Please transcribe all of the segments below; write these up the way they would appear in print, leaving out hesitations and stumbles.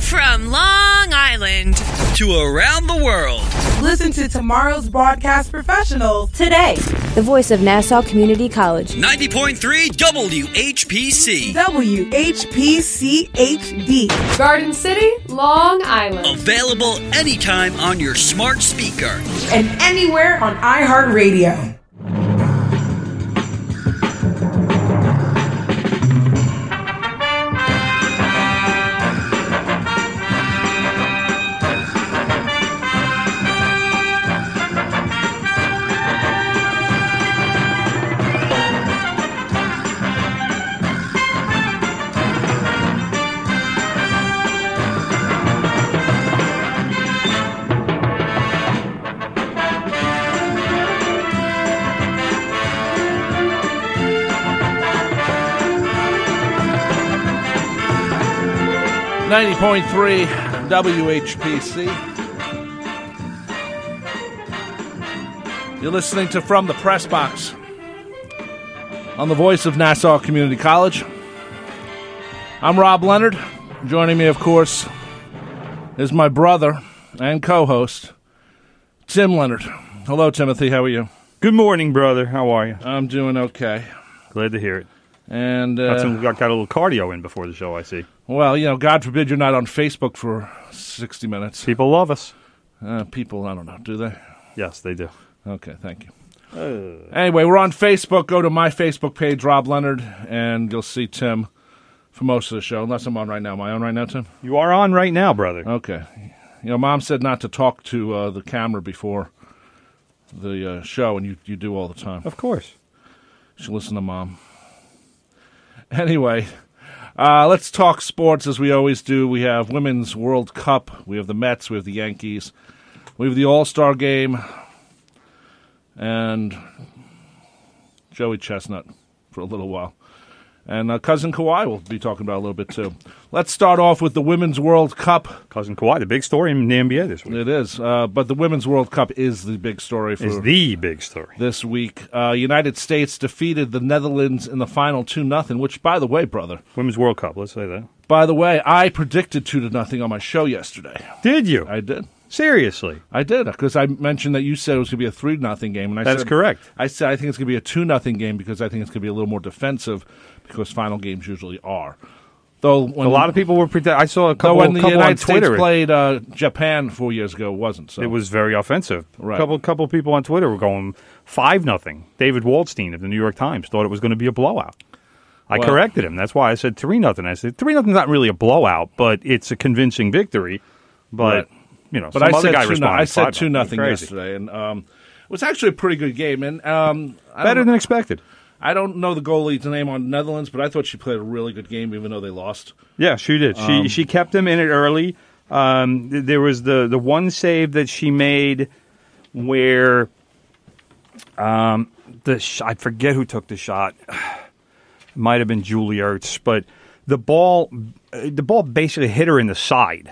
From Long Island to around the world. Listen to tomorrow's broadcast professionals today. The voice of Nassau Community College. 90.3 WHPC. WHPC HD. Garden City, Long Island. Available anytime on your smart speaker. And anywhere on iHeartRadio. .3 WHPC. You're listening to From the Press Box on the voice of Nassau Community College. I'm Rob Leonard. Joining me, of course, is my brother and co-host, Tim Leonard. Hello, Timothy. How are you? Good morning, brother. How are you? I'm doing okay. Glad to hear it. And got a little cardio in before the show, I see. Well, God forbid you're not on Facebook for 60 minutes. People love us. People, I don't know, do they? Yes, they do. Okay, thank you. Anyway, we're on Facebook. Go to my Facebook page, Rob Leonard, and you'll see Tim for most of the show, unless I'm on right now. Am I on right now, Tim? You are on right now, brother. Okay. Mom said not to talk to the camera before the show, and you do all the time. Of course. You should listen to Mom. Anyway, let's talk sports as we always do. We have Women's World Cup. We have the Mets. We have the Yankees. We have the All-Star Game. And Joey Chestnut for a little while. And Cousin Kawhi will be talking about a little bit, too. Let's start off with the Women's World Cup. Cousin Kawhi, the big story in the NBA this week. It is. But the Women's World Cup is the big story for the big story this week. United States defeated the Netherlands in the final 2-0, which, by the way, brother. Women's World Cup, let's say that. By the way, I predicted 2-0 on my show yesterday. Did you? I did. Seriously? I did, because I mentioned that you said it was going to be a 3-0 game. And That's correct. I said I think it's going to be a 2-0 game because I think it's going to be a little more defensive because final games usually are. Though when a lot of people were I saw a couple, when the United on Twitter. States played Japan 4 years ago, it wasn't. So it was very offensive. Right. A couple people on Twitter were going 5-0. David Waldstein of the New York Times thought it was going to be a blowout. I corrected him. That's why I said 3-0. I said 3-0 is not really a blowout, but it's a convincing victory. But right. Some other guy responded. I said 2-0 yesterday, and it was actually a pretty good game. And better than expected. I don't know the goalie's name on Netherlands, but I thought she played a really good game, even though they lost. Yeah, she did. She kept them in it early. There was the one save that she made where I forget who took the shot. It might have been Julie Ertz, but the ball basically hit her in the side.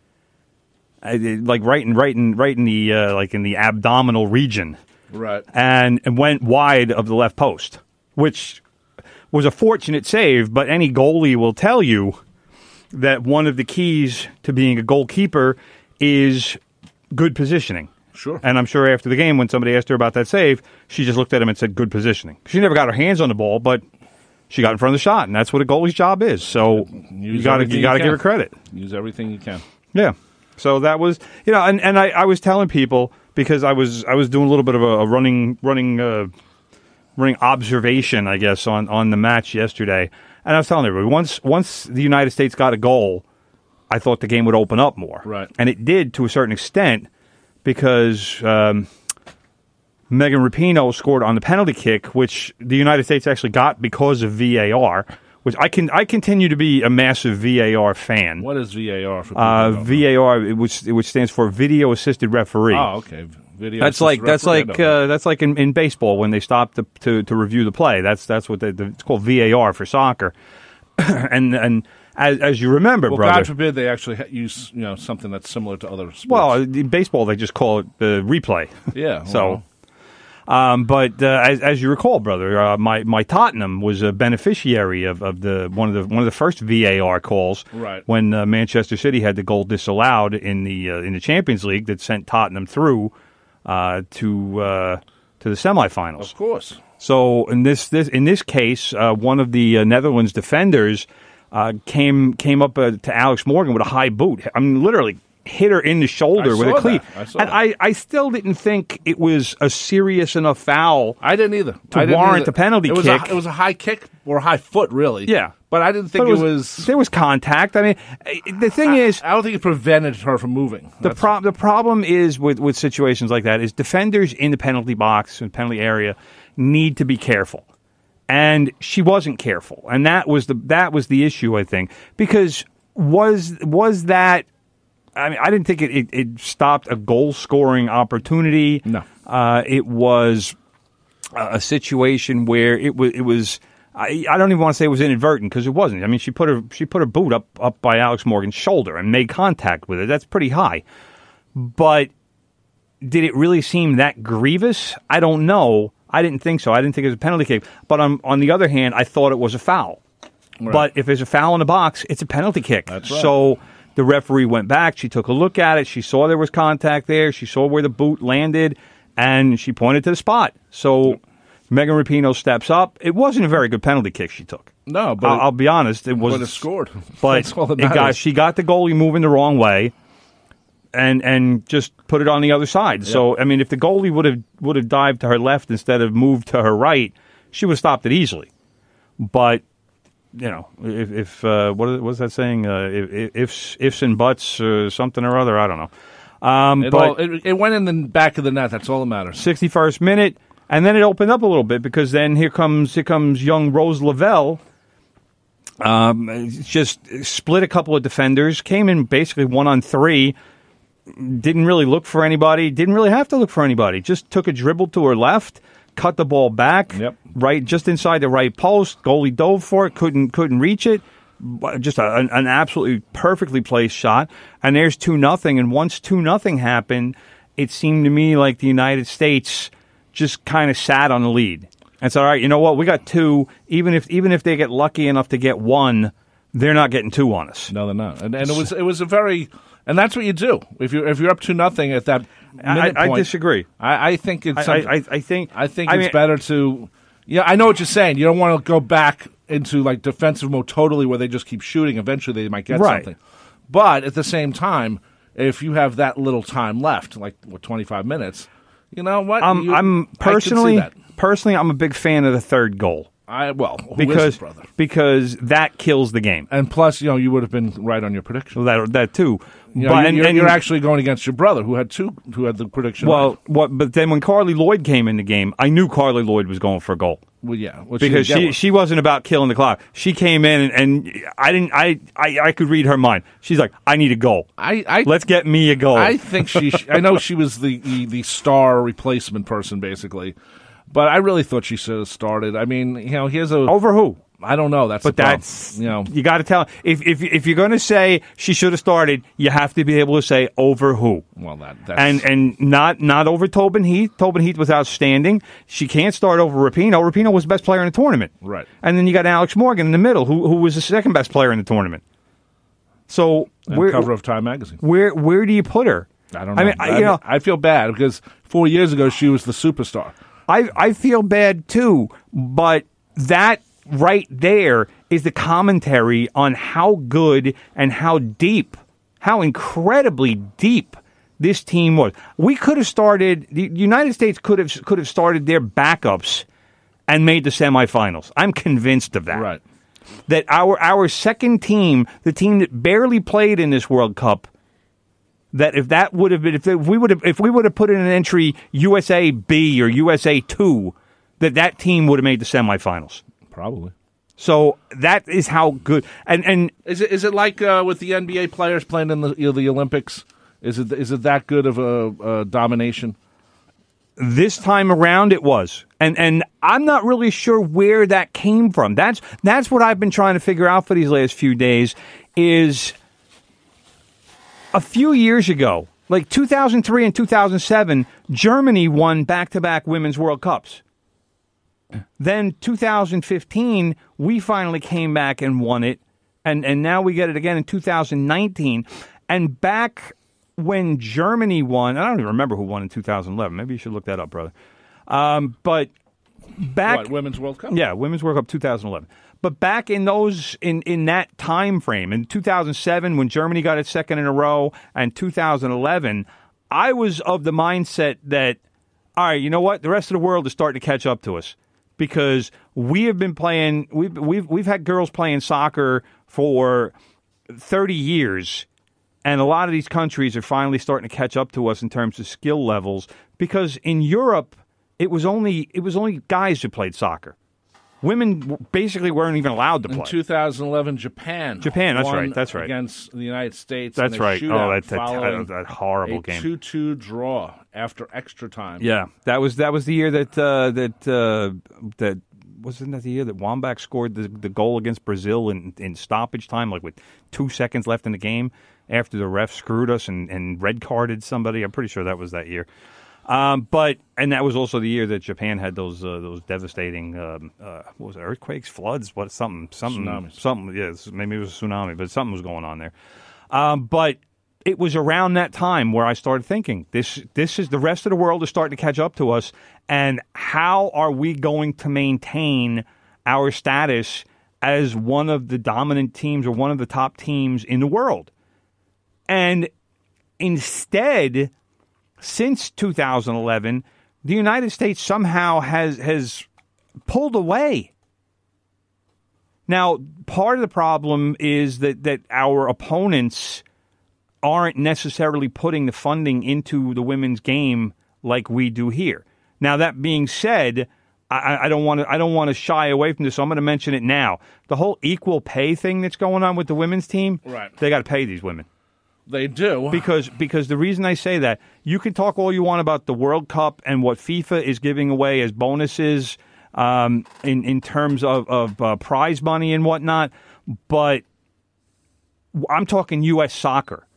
Like right in the like in the abdominal region, right, and went wide of the left post, which was a fortunate save. But any goalie will tell you that one of the keys to being a goalkeeper is good positioning. Sure. And I'm sure after the game, when somebody asked her about that save, she just looked at him and said, "Good positioning." She never got her hands on the ball, but she got in front of the shot, and that's what a goalie's job is. So you got to give her credit. Use everything you can. Yeah. So that was, and I was telling people because I was doing a little bit of a running observation, I guess, on the match yesterday, and I was telling everybody once the United States got a goal, I thought the game would open up more, right? And it did to a certain extent because Megan Rapinoe scored on the penalty kick, which the United States actually got because of VAR. Which I continue to be a massive VAR fan. What is VAR for people? VAR, which stands for Video Assisted Referee. Oh, okay. That's like in baseball when they stop to review the play. That's what it's called, VAR for soccer. and as you remember, well, brother. God forbid they actually use something that's similar to other sports. Well, in baseball they just call it the replay. Yeah. So. But as you recall, brother, my Tottenham was a beneficiary of one of the first VAR calls, right, when Manchester City had the goal disallowed in the Champions League that sent Tottenham through to the semifinals. Of course. So in this case, one of the Netherlands defenders came up to Alex Morgan with a high boot. I mean, literally hit her in the shoulder with a cleat. I still didn't think it was a serious enough foul. I didn't either. To warrant a penalty kick. It was a high kick or a high foot, really. Yeah. But I didn't think it was... There was contact. I mean, the thing is... I don't think it prevented her from moving. The problem is with situations like that is defenders in the penalty box and penalty area need to be careful. And she wasn't careful. And that was the issue, I think. Because was that... I mean, I didn't think it stopped a goal-scoring opportunity. No. It was a situation where it was I don't even want to say it was inadvertent, because it wasn't. I mean, she put her boot up by Alex Morgan's shoulder and made contact with it. That's pretty high. But did it really seem that grievous? I don't know. I didn't think so. I didn't think it was a penalty kick. But on the other hand, I thought it was a foul. Right. But if there's a foul in the box, it's a penalty kick. That's right. So the referee went back. She took a look at it. She saw there was contact there. She saw where the boot landed, and she pointed to the spot. So Megan Rapinoe steps up. It wasn't a very good penalty kick she took. No, but I'll be honest, it was. But it scored. But That's all that matters. she got the goalie moving the wrong way, and just put it on the other side. Yeah. So I mean, if the goalie would have dived to her left instead of moved to her right, she would have stopped it easily. But you know, if what was that saying? Ifs and buts or something or other, I don't know. It went in the back of the net. That's all that matters. 61st minute, and then it opened up a little bit, because then here comes young Rose Lavelle. Just split a couple of defenders, came in basically 1-on-3. Didn't really look for anybody. Didn't really have to look for anybody. Just took a dribble to her left, cut the ball back, right, just inside the right post. Goalie dove for it, couldn't reach it. Just an absolutely perfectly placed shot. And there's 2-0. And once 2-0 happened, it seemed to me like the United States just kind of sat on the lead. And said, all right, you know what? We got 2. Even if they get lucky enough to get 1, they're not getting 2 on us. No, they're not. And it was a very... And that's what you do if you're up 2-0 at that minute point. I disagree. I think it's. I think it's better to. Yeah, I know what you're saying. You don't want to go back into like defensive mode totally, where they just keep shooting. Eventually, they might get something. But at the same time, if you have that little time left, like 25 minutes, you know what? I'm personally, I'm a big fan of the third goal. Because that kills the game, and plus, you know, you would have been right on your prediction. That too. You know, you're actually going against your brother, who had the prediction. Well, right. But then when Carly Lloyd came in the game, I knew Carly Lloyd was going for a goal. Well, yeah, because she wasn't about killing the clock. She came in and I could read her mind. She's like, I need a goal. Let's get me a goal. I think I know she was the star replacement person, basically. But I really thought she should have started. I mean, you know, over who? I don't know. That's you know, you got to tell. If you're going to say she should have started, you have to be able to say over who. Well, that's and not over Tobin Heath. Tobin Heath was outstanding. She can't start over Rapinoe. Rapinoe was the best player in the tournament. Right. And then you got Alex Morgan in the middle, who was the second best player in the tournament. So cover of Time magazine. Where do you put her? I don't know. I feel bad because 4 years ago she was the superstar. I feel bad too, but that right there is the commentary on how good and how incredibly deep this team was. We could have started. The United States could have started their backups and made the semifinals. I'm convinced of that. Right. That our second team, the team that barely played in this World Cup, that if we would have put in an entry USA B or USA 2, that team would have made the semifinals. Probably. So that is how good. And is it like with the NBA players playing in the Olympics? Is it that good of a domination? This time around, it was, and I'm not really sure where that came from. That's what I've been trying to figure out for these last few days. Is a few years ago, Like 2003 and 2007, Germany won back-to-back Women's World Cups. Then 2015, we finally came back and won it, and now we get it again in 2019. And back when Germany won, I don't even remember who won in 2011. Maybe you should look that up, brother. But back... What, Women's World Cup? Yeah, Women's World Cup 2011. But back in those in that time frame, in 2007 when Germany got its second in a row, and 2011, I was of the mindset that, all right, you know what? The rest of the world is starting to catch up to us because we have been playing. We've had girls playing soccer for 30 years, and a lot of these countries are finally starting to catch up to us in terms of skill levels. Because in Europe, it was only guys who played soccer. Women basically weren't even allowed to play. In 2011, Japan. That's right. Against the United States. That's right. That horrible game. 2-2 draw after extra time. Yeah, that was the year that wasn't that the year that Wambach scored the goal against Brazil in stoppage time, like with 2 seconds left in the game after the ref screwed us and red carded somebody. I'm pretty sure that was that year. And that was also the year that Japan had those devastating what was it, earthquakes, floods, Tsunamis. something. Yeah, maybe it was a tsunami, but something was going on there. But it was around that time where I started thinking, this is the rest of the world is starting to catch up to us, and how are we going to maintain our status as one of the dominant teams or one of the top teams in the world? And instead, since 2011, the United States somehow has pulled away. Now, part of the problem is that our opponents aren't necessarily putting the funding into the women's game like we do here. Now, that being said, I don't want to shy away from this, so I'm going to mention it now. The whole equal pay thing that's going on with the women's team, right? They got to pay these women. They do. Because the reason I say that, you can talk all you want about the World Cup and what FIFA is giving away as bonuses in terms of prize money and whatnot, but I'm talking U.S. soccer.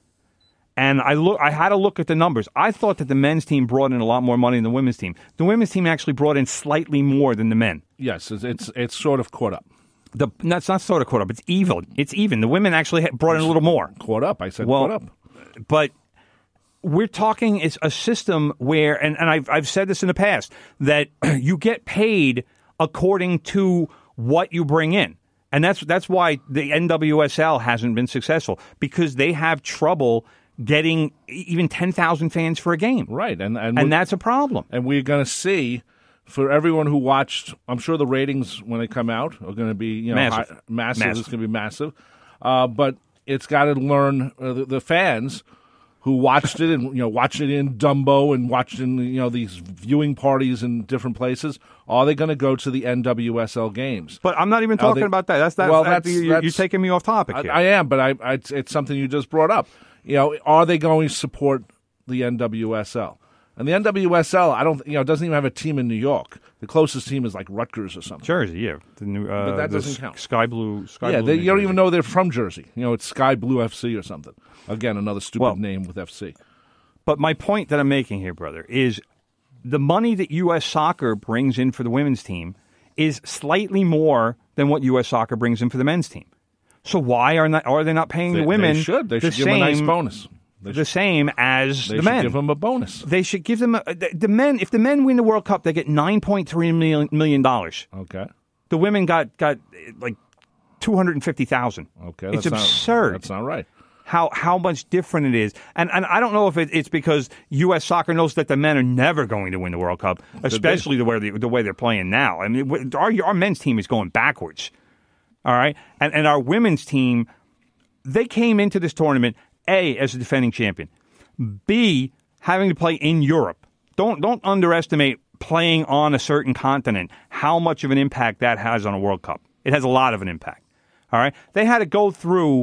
And I had to look at the numbers. I thought that the men's team brought in a lot more money than the women's team. The women's team actually brought in slightly more than the men. Yes, it's sort of caught up. It's not sort of caught up. It's even. It's even. The women actually brought in a little more. Caught up. I said caught up. But we're talking it's a system where, and I've said this in the past, that you get paid according to what you bring in. And that's why the NWSL hasn't been successful, because they have trouble getting even 10,000 fans for a game. Right. And that's a problem. And we're going to see, for everyone who watched, I'm sure the ratings when they come out are going to be massive. Massive. It's going to be massive. But it's got to learn the fans who watched it and watched it in Dumbo and watched in these viewing parties in different places. Are they going to go to the NWSL games? But I'm not even talking about that. You're taking me off topic here. I am, but it's something you just brought up. Are they going to support the NWSL? And the NWSL, it doesn't even have a team in New York. The closest team is like Rutgers or something. Jersey, yeah. But that doesn't count. Sky Blue. Yeah, you don't even know they're from Jersey. It's Sky Blue FC or something. Again, another stupid name with FC. But my point that I'm making here, brother, is the money that U.S. Soccer brings in for the women's team is slightly more than what U.S. Soccer brings in for the men's team. So why are they not paying the women? They should give them a nice bonus. The same as the men. They should give them a bonus. They should give them the men. If the men win the World Cup, they get $9.3 million. Okay. The women got like $250,000. Okay, it's absurd. That's not right. How much different it is, and I don't know if it's because U.S. Soccer knows that the men are never going to win the World Cup, especially the way they're playing now. I mean, our men's team is going backwards. All right, and our women's team, they came into this tournament A, as a defending champion, B, having to play in Europe. Don't underestimate playing on a certain continent, how much of an impact that has on a World Cup. It has a lot of an impact. All right, they had to go through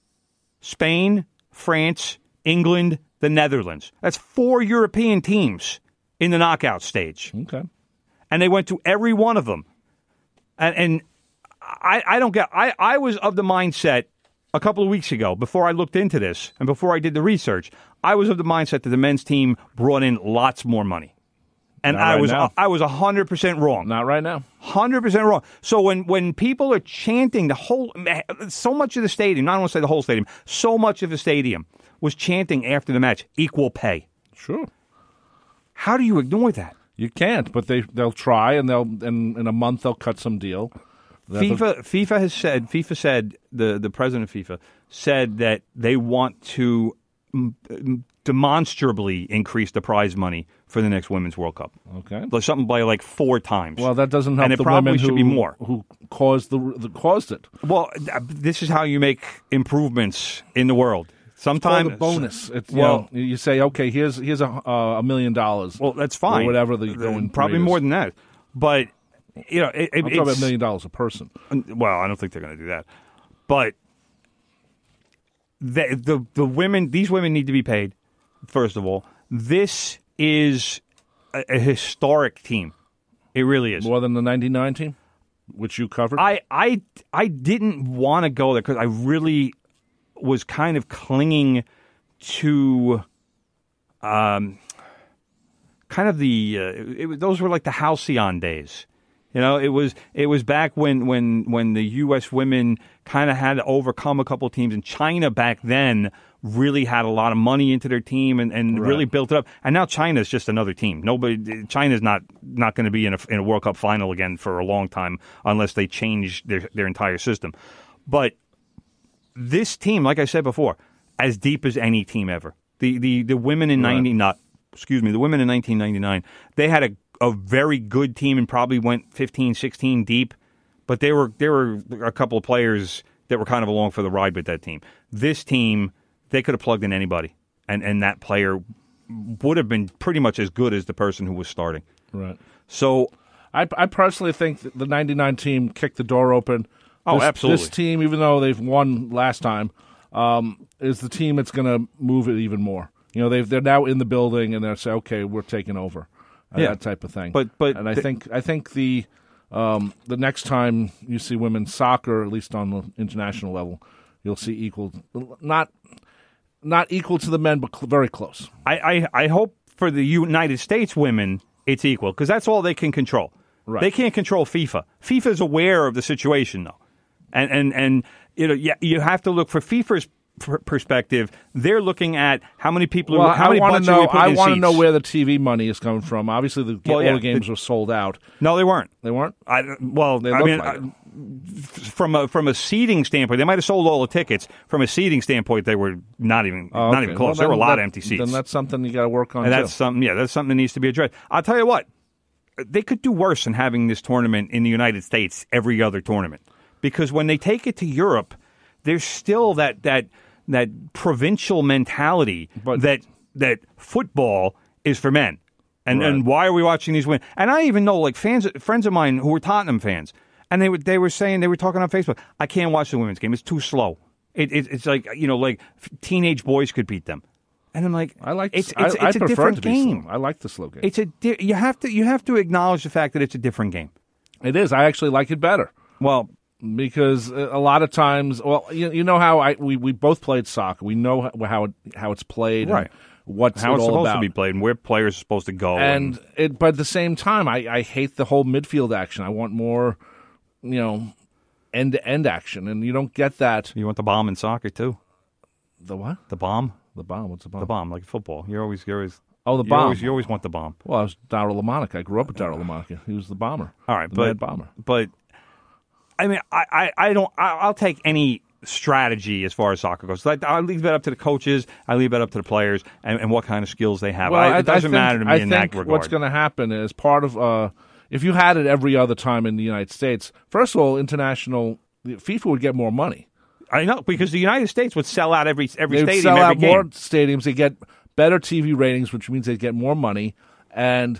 Spain, France, England, the Netherlands. That's 4 European teams in the knockout stage. Okay, and they went to every one of them, and I don't get. I was of the mindset a couple of weeks ago, before I looked into this and before I did the research, I was of the mindset that the men's team brought in lots more money. And I was 100% wrong. Not right now. 100% wrong. So when people are chanting so much of the stadium, not want to say the whole stadium, so much of the stadium was chanting after the match, equal pay. Sure. How do you ignore that? You can't, but they'll try, and in a month they'll cut some deal. FIFA said the president of FIFA said that they want to demonstrably increase the prize money for the next Women's World Cup. Okay, something by like 4 times. Well, that doesn't help and it the probably women should be more. Who caused it. Well, this is how you make improvements in the world. Sometimes it's bonus. It's, you say, okay, here's $1 million. Well, that's fine. Or whatever the going probably more than that. But I'm talking about $1 million a person. Well, I don't think they're going to do that. But the women, these women need to be paid. First of all, this is a historic team. It really is. More than the 99 team, which you covered. I didn't want to go there because I really was kind of clinging to kind of those were like the halcyon days. You know, it was back when the U.S. women kind of had to overcome a couple of teams, and China back then really had a lot of money into their team and Right. really built it up. And now China's just another team. China's not going to be in a World Cup final again for a long time unless they change their entire system. But this team, like I said before, as deep as any team ever. The women in the women in 1999, they had a very good team and probably went 15, 16 deep, but there were a couple of players that were kind of along for the ride with that team. This team, they could have plugged in anybody, and that player would have been pretty much as good as the person who was starting. Right. So I personally think that the 99 team kicked the door open. Absolutely. This team, even though they've won last time, is the team that's going to move it even more. You know, they're now in the building, and they'll say, "Okay, we're taking over." That type of thing. But I think the next time you see women's soccer, at least on the international level, you'll see equal, not equal to the men, but very close. I hope for the United States women it's equal, because that's all they can control. Right. They can't control FIFA. FIFA is aware of the situation, though, and you have to look for FIFA's perspective. They're looking at how many people. Well, how many bucks are we putting in I want to know seats? where the TV money is coming from. Obviously, all the games were sold out. No, they weren't. They weren't. From a seating standpoint, they might have sold all the tickets. From a seating standpoint, they were not even close. Well, there were a lot of empty seats. Then that's something you got to work on. And that's something that needs to be addressed. I'll tell you what, they could do worse than having this tournament in the United States every other tournament, because when they take it to Europe, there's still that provincial mentality that football is for men. And why are we watching these women? And I even know, like, friends of mine who were Tottenham fans, and they were talking on Facebook, I can't watch the women's game. It's too slow. It's like, like teenage boys could beat them. And I'm like, it's a different game. Slow. I like the slow game. You have to acknowledge the fact that it's a different game. It is. I actually like it better. Well, because a lot of times, you know how we both played soccer. We know how it's played, right? And what's how it it's all supposed about. to be played, and where players are supposed to go. But at the same time, I hate the whole midfield action. I want more, end-to-end action, and you don't get that. You want the bomb in soccer too. The what? The bomb. The bomb. What's the bomb? The bomb, like football. You're always. Oh, the bomb. You always want the bomb. Well, I was Darryl LaMonica. I grew up with Darryl LaMonica. He was the bomber. All right, the bomber. But I mean, I don't. I'll take any strategy as far as soccer goes. Like, I leave that up to the coaches. I leave that up to the players and what kind of skills they have. Well, it doesn't matter to me in that regard. What's going to happen is part of if you had it every other time in the United States. First of all, FIFA would get more money. I know, because the United States would sell out every stadium. They'd sell every out game. more stadiums. They get better TV ratings, which means they get more money. And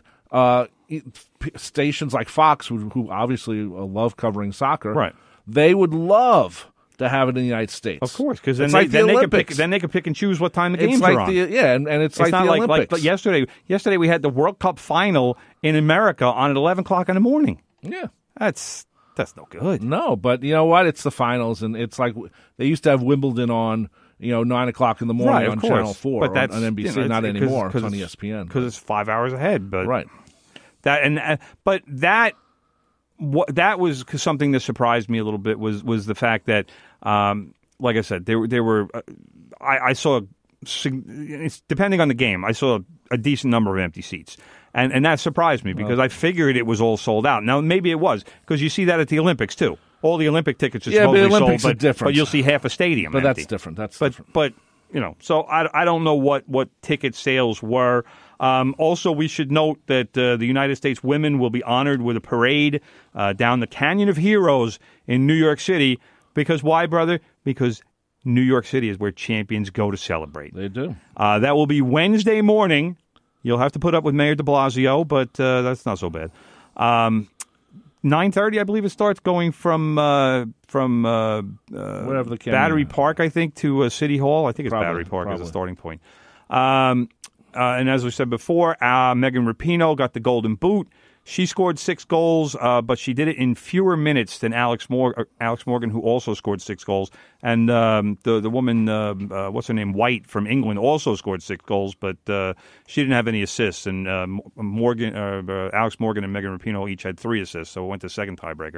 stations like Fox, who obviously love covering soccer, right? They would love to have it in the United States, of course, because then, they can pick and choose what time the games are on. And it's like not the Olympics. Like yesterday. Yesterday we had the World Cup final in America on at 11 o'clock in the morning. Yeah, that's That's no good. No, but you know what? It's the finals, and it's like they used to have Wimbledon on, 9 o'clock in the morning on Channel 4 but that's, on NBC. Not anymore. It's on ESPN. Because it's 5 hours ahead. But right. That was something that surprised me a little bit was the fact that, like I said, there were I saw, depending on the game, I saw a decent number of empty seats. And that surprised me because I figured it was all sold out. Now, maybe it was, because you see that at the Olympics, too. All the Olympic tickets are supposedly Olympics sold, are different. but you'll see half a stadium But empty. that's different. But so I don't know what ticket sales were. Also, we should note that the United States women will be honored with a parade down the Canyon of Heroes in New York City. Because why, brother? Because New York City is where champions go to celebrate. They do. That will be Wednesday morning. You'll have to put up with Mayor de Blasio, but that's not so bad. 9:30, I believe it starts, going from whatever the Battery Park, I think, to City Hall. I think it's Battery Park as a starting point. And as we said before, Megan Rapinoe got the Golden Boot. She scored 6 goals, but she did it in fewer minutes than Alex Morgan, who also scored 6 goals. And the woman, what's her name, White from England, also scored 6 goals, but she didn't have any assists. And Alex Morgan and Megan Rapinoe each had 3 assists, so it went to second tiebreaker.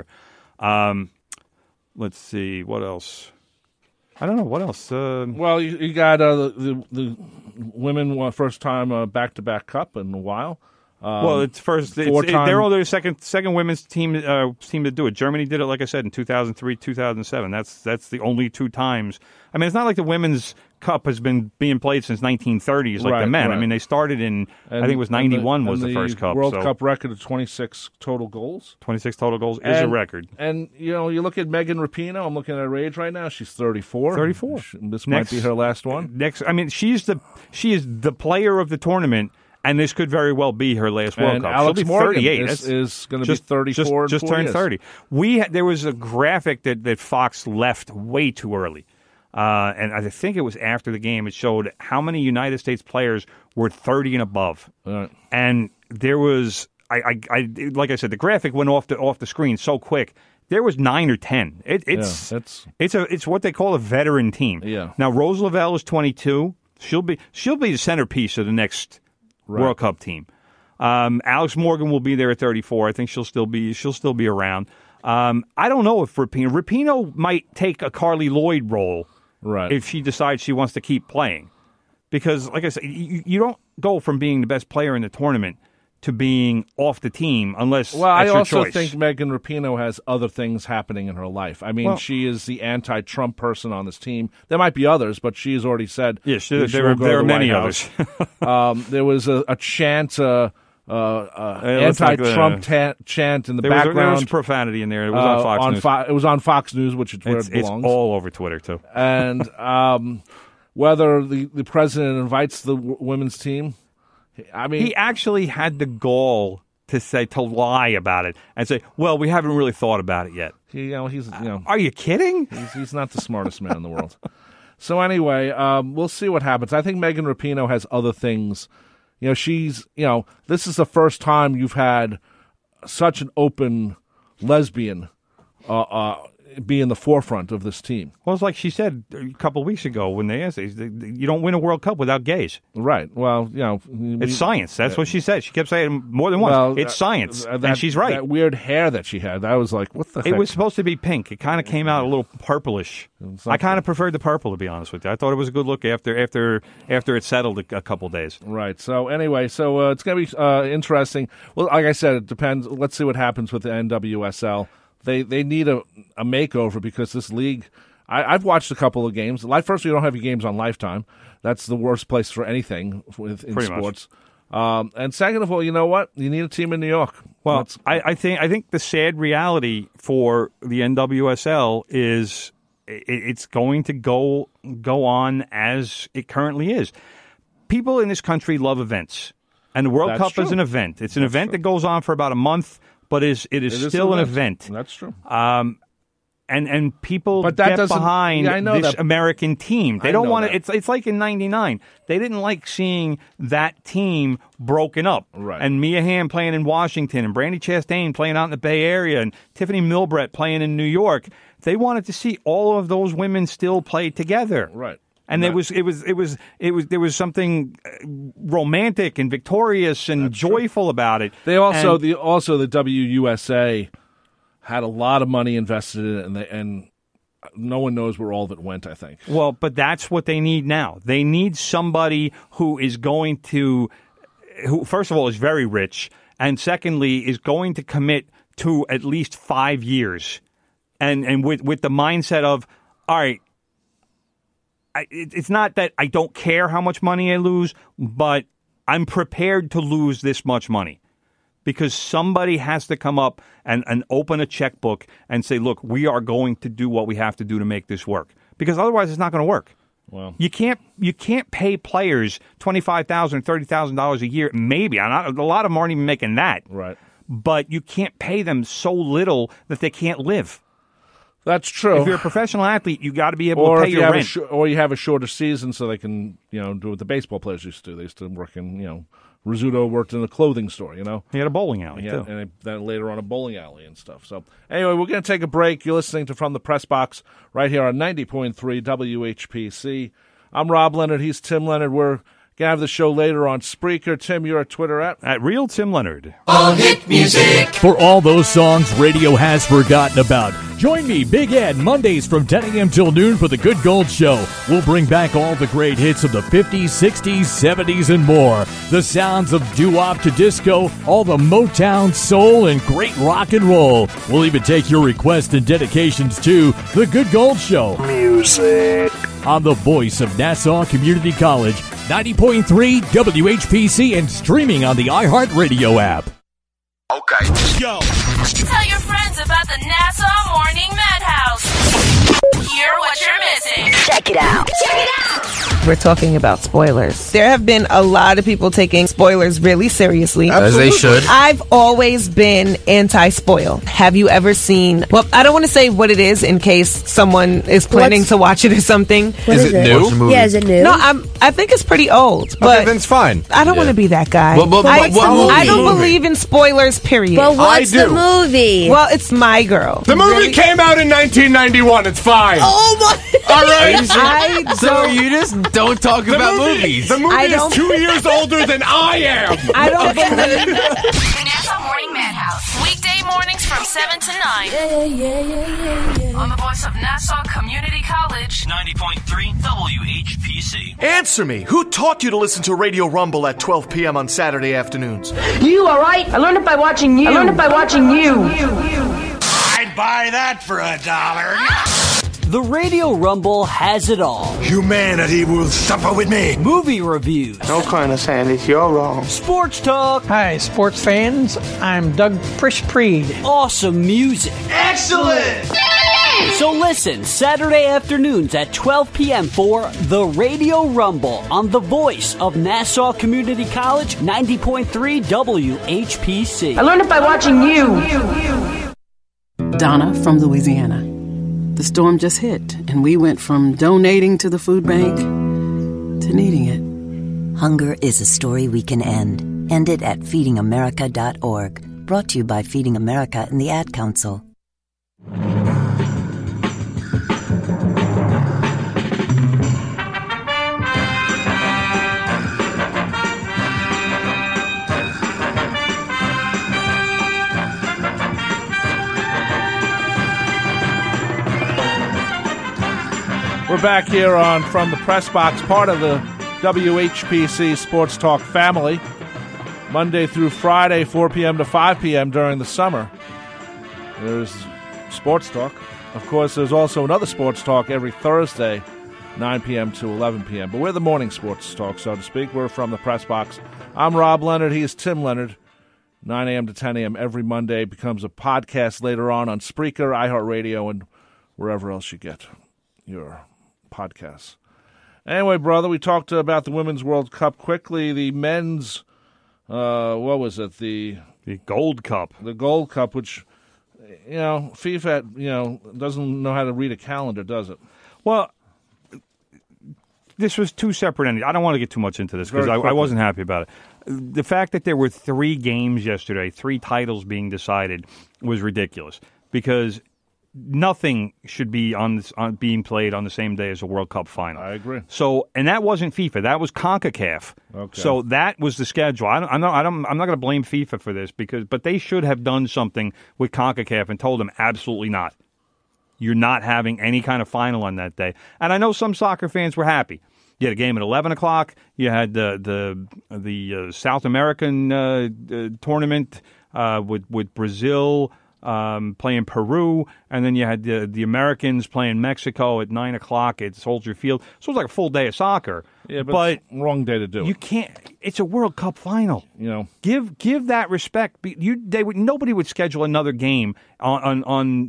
Let's see, what else? I don't know, what else? Well, you got the women won first time back-to-back cup in a while. Well, it's first. They're all the second women's team to do it. Germany did it, like I said, in 2003, 2007. That's the only 2 times. I mean, it's not like the women's cup has been being played since 1930s like the men. Right. I mean, they started in I think it was 91 was the first cup. World Cup record of 26 total goals. 26 total goals is a record. And you look at Megan Rapinoe. I'm looking at her age right now. She's 34. 34. This might be her last one. I mean, she is the player of the tournament. And this could very well be her last World Cup. Alex She'll be Morgan 38. is going to be 34. Just turned 30. There was a graphic that Fox left way too early. And I think it was after the game. It showed how many United States players were 30 and above. Right. And there was, like I said, the graphic went off the screen so quick. There was 9 or 10. It's what they call a veteran team. Yeah. Now Rose Lavelle is 22. She'll be the centerpiece of the next World Cup team. Alex Morgan will be there at 34. I think she'll still be around. I don't know if Rapinoe might take a Carly Lloyd role if she decides she wants to keep playing. Because, like I said, you don't go from being the best player in the tournament to being off the team unless that's I your also choice. think Megan Rapinoe has other things happening in her life. I mean, she is the anti-Trump person on this team. There might be others, but she has already said there are many others. There was a chant, anti-Trump chant in the background. There was profanity in there. It was on Fox News. It was on Fox News, which is where it belongs. It's all over Twitter, too. And whether the president invites the women's team, I mean, he actually had the gall to lie about it and say, "Well, we haven't really thought about it yet." Are you kidding? He's not the smartest man in the world. So anyway, we'll see what happens. I think Megan Rapinoe has other things. This is the first time you've had such an open lesbian be in the forefront of this team. Well, it's like she said a couple of weeks ago when they asked, you don't win a World Cup without gays. Right. Well, it's science. That's what she said. She kept saying more than once. Well, it's science, and she's right. That weird hair that she had, I was like, what the heck? It was supposed to be pink. It kind of came out a little purplish. I kind of preferred the purple, to be honest with you. I thought it was a good look after it settled a couple days. Right. So anyway, it's going to be interesting. Well, like I said, it depends. Let's see what happens with the NWSL. They need a makeover because this league, I've watched a couple of games. First, we don't have your games on Lifetime. That's the worst place for anything in sports. And second of all, you know what? You need a team in New York. Well, I think the sad reality for the NWSL is it's going to go on as it currently is. People in this country love events, and the World Cup is an event. It's an event that goes on for about a month. But it is still an event. That's true. And people but that get behind I know this that. American team. They don't want that. to. It's like in '99. They didn't like seeing that team broken up. Right. And Mia Hamm playing in Washington, and Brandi Chastain playing out in the Bay Area, and Tiffany Milbrett playing in New York. They wanted to see all of those women still play together. Right. And there was something romantic and victorious and joyful about it. They also the WUSA had a lot of money invested in it, and no one knows where all of it went, I think. Well, but that's what they need now. They need somebody who is going to, who first of all is very rich, and secondly is going to commit to at least 5 years, and with the mindset of, all right, it's not that I don't care how much money I lose, but I'm prepared to lose this much money. Because somebody has to come up and open a checkbook and say, look, we are going to do what we have to do to make this work. Because otherwise it's not going to work. Well, you can't pay players $25,000, $30,000 a year. Maybe. A lot of them aren't even making that. Right. But you can't pay them so little that they can't live. That's true. If you're a professional athlete, you got to be able to pay your rent. Or you have a shorter season so they can, do what the baseball players used to do. They used to work in, Rizzuto worked in a clothing store, He had a bowling alley, too. And then later on a bowling alley and stuff. So, anyway, we're going to take a break. You're listening to From the Press Box right here on 90.3 WHPC. I'm Rob Leonard. He's Tim Leonard. We're going to have the show later on Spreaker. Tim, you're at Twitter at Real Tim Leonard. All hit music. For all those songs radio has forgotten about. Join me, Big Ed, Mondays from 10 a.m. till noon for The Good Gold Show. We'll bring back all the great hits of the 50s, 60s, 70s, and more. The sounds of doo-wop to disco, all the Motown, soul, and great rock and roll. We'll even take your requests and dedications to The Good Gold Show. Music. On the voice of Nassau Community College, 90.3 WHPC, and streaming on the iHeartRadio app. Okay. Go. Tell your friends about the Nassau Morning Madhouse. Hear what you're missing. Check it out. Check it out. We're talking about spoilers. There have been a lot of people taking spoilers really seriously. As they should. I've always been anti-spoil. Have you ever seen... Well, I don't want to say what it is in case someone is planning to watch it or something. Is it new? Yeah, is it new? No, I think it's pretty old. But okay, then it's fine. I don't want to be that guy. I don't believe in spoilers, period. But what's the movie? Well, it's My Girl. The movie came out in 1991. It's fine. Oh, my... All right. So you just don't talk about movies. The movie is 2 years older than I am. I don't believe... The Nassau Morning Madhouse. Weekday mornings from 7 to 9. On the voice of Nassau Community College. 90.3 WHPC. Answer me. Who taught you to listen to Radio Rumble at 12 p.m. on Saturday afternoons? You, all right? I learned it by watching you. I'd buy that for $1. The Radio Rumble has it all. Humanity will suffer with me. Movie reviews. No kind of Sandys, you're wrong. Sports talk. Hi, sports fans. I'm Doug Frisch-Preed. Awesome music. Excellent! So listen, Saturday afternoons at 12 p.m. for The Radio Rumble on the voice of Nassau Community College, 90.3 WHPC. I learned it by watching you. Donna from Louisiana. The storm just hit, and we went from donating to the food bank to needing it. Hunger is a story we can end. End it at feedingamerica.org. Brought to you by Feeding America and the Ad Council. We're back here on From the Press Box, part of the WHPC Sports Talk family. Monday through Friday, 4 p.m. to 5 p.m. during the summer. There's Sports Talk. Of course, there's also another Sports Talk every Thursday, 9 p.m. to 11 p.m. But we're the morning Sports Talk, so to speak. We're From the Press Box. I'm Rob Leonard. He is Tim Leonard. 9 a.m. to 10 a.m. every Monday. Becomes a podcast later on Spreaker, iHeartRadio, and wherever else you get your podcasts. Anyway, brother, we talked about the Women's World Cup quickly. The men's, what was it? The Gold Cup. The Gold Cup, which FIFA, doesn't know how to read a calendar, does it? Well, this was two separate entities. I don't want to get too much into this because I wasn't happy about it. The fact that there were 3 games yesterday, 3 titles being decided, was ridiculous because nothing should be being played on the same day as a World Cup final. I agree. So, and that wasn't FIFA. That was CONCACAF. Okay. So that was the schedule. I'm not going to blame FIFA for this but they should have done something with CONCACAF and told them absolutely not. You're not having any kind of final on that day. And I know some soccer fans were happy. You had a game at 11 o'clock. You had the South American tournament with Brazil playing Peru, and then you had the Americans playing Mexico at 9 o'clock at Soldier Field. So it was like a full day of soccer. Yeah, but it's wrong day to do it. You can't. It's a World Cup final. Give that respect. Nobody would schedule another game on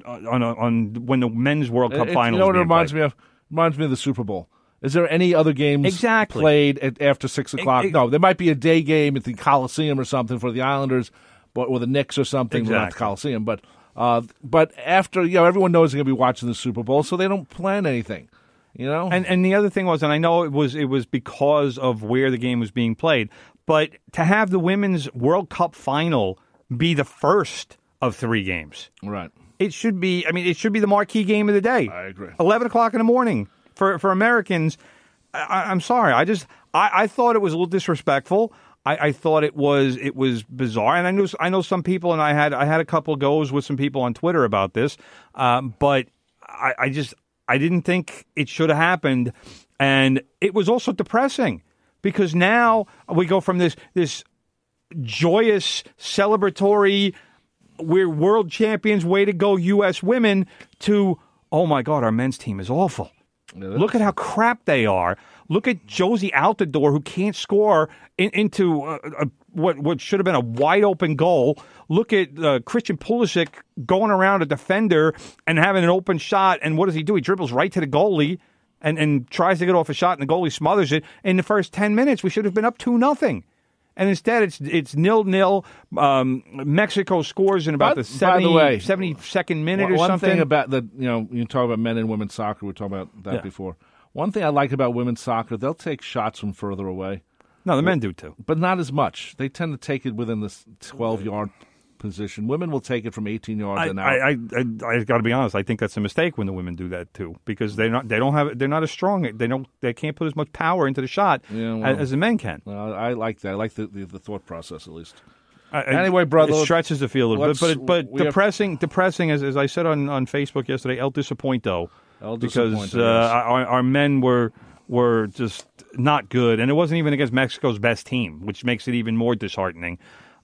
when the men's World Cup final. You know what it reminds me of? Reminds me of the Super Bowl. Is there any other games played after 6 o'clock? No, there might be a day game at the Coliseum or something for the Islanders, or the Knicks or something. Exactly. Not the Coliseum, but after everyone knows they're going to be watching the Super Bowl, so they don't plan anything. And the other thing was, and I know it was because of where the game was being played, but to have the women's World Cup final be the first of 3 games, right? It should be. I mean, it should be the marquee game of the day. I agree. 11 o'clock in the morning for Americans. I'm sorry. I thought it was a little disrespectful. I thought it was bizarre, and I know some people, and I had a couple of goes with some people on Twitter about this, but I didn't think it should have happened, and it was also depressing because now we go from this joyous, celebratory, we're world champions, way to go, U.S. women, to oh my God, our men's team is awful. Look at how crap they are. Look at Josie Altidore, who can't score into what should have been a wide-open goal. Look at Christian Pulisic going around a defender and having an open shot, and what does he do? He dribbles right to the goalie and tries to get off a shot, and the goalie smothers it. In the first 10 minutes, we should have been up 2-0. And instead, it's 0-0. Mexico scores in about the 72nd minute or something. One thing about you talk about men and women's soccer. We talked about that before. One thing I like about women's soccer, they'll take shots from further away. No, the men do too. But not as much. They tend to take it within the 12-yard position. Women will take it from 18 yards and out. I got to be honest. I think that's a mistake when the women do that too, because they're not as strong. They can't put as much power into the shot as the men can. Well, I like that. I like the thought process at least. Anyway, brother, it stretches the field a little bit, but depressing as I said on Facebook yesterday. El Disappointo, because our men were just not good, and it wasn't even against Mexico's best team, which makes it even more disheartening.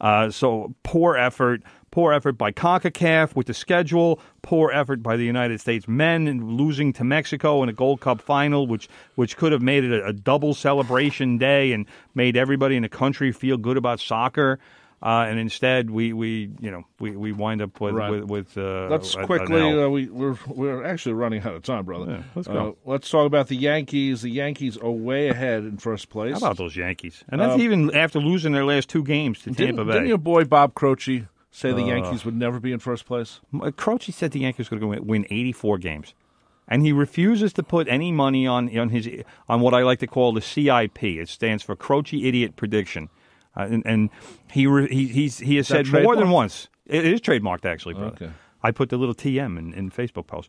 So poor effort by CONCACAF with the schedule, poor effort by the United States men in losing to Mexico in a Gold Cup final, which could have made it a double celebration day and made everybody in the country feel good about soccer. And instead, we wind up with let's quickly. We're actually running out of time, brother. Yeah, let's go. Let's talk about the Yankees. The Yankees are way ahead in first place. How about those Yankees? And that's even after losing their last 2 games to Tampa Bay. Didn't your boy Bob Croce say the Yankees would never be in first place? Croce said the Yankees were going to win 84 games, and he refuses to put any money on what I like to call the CIP. It stands for Croce Idiot Prediction. And he has said more than once. It is trademarked, actually, brother. Okay. I put the little TM in Facebook post.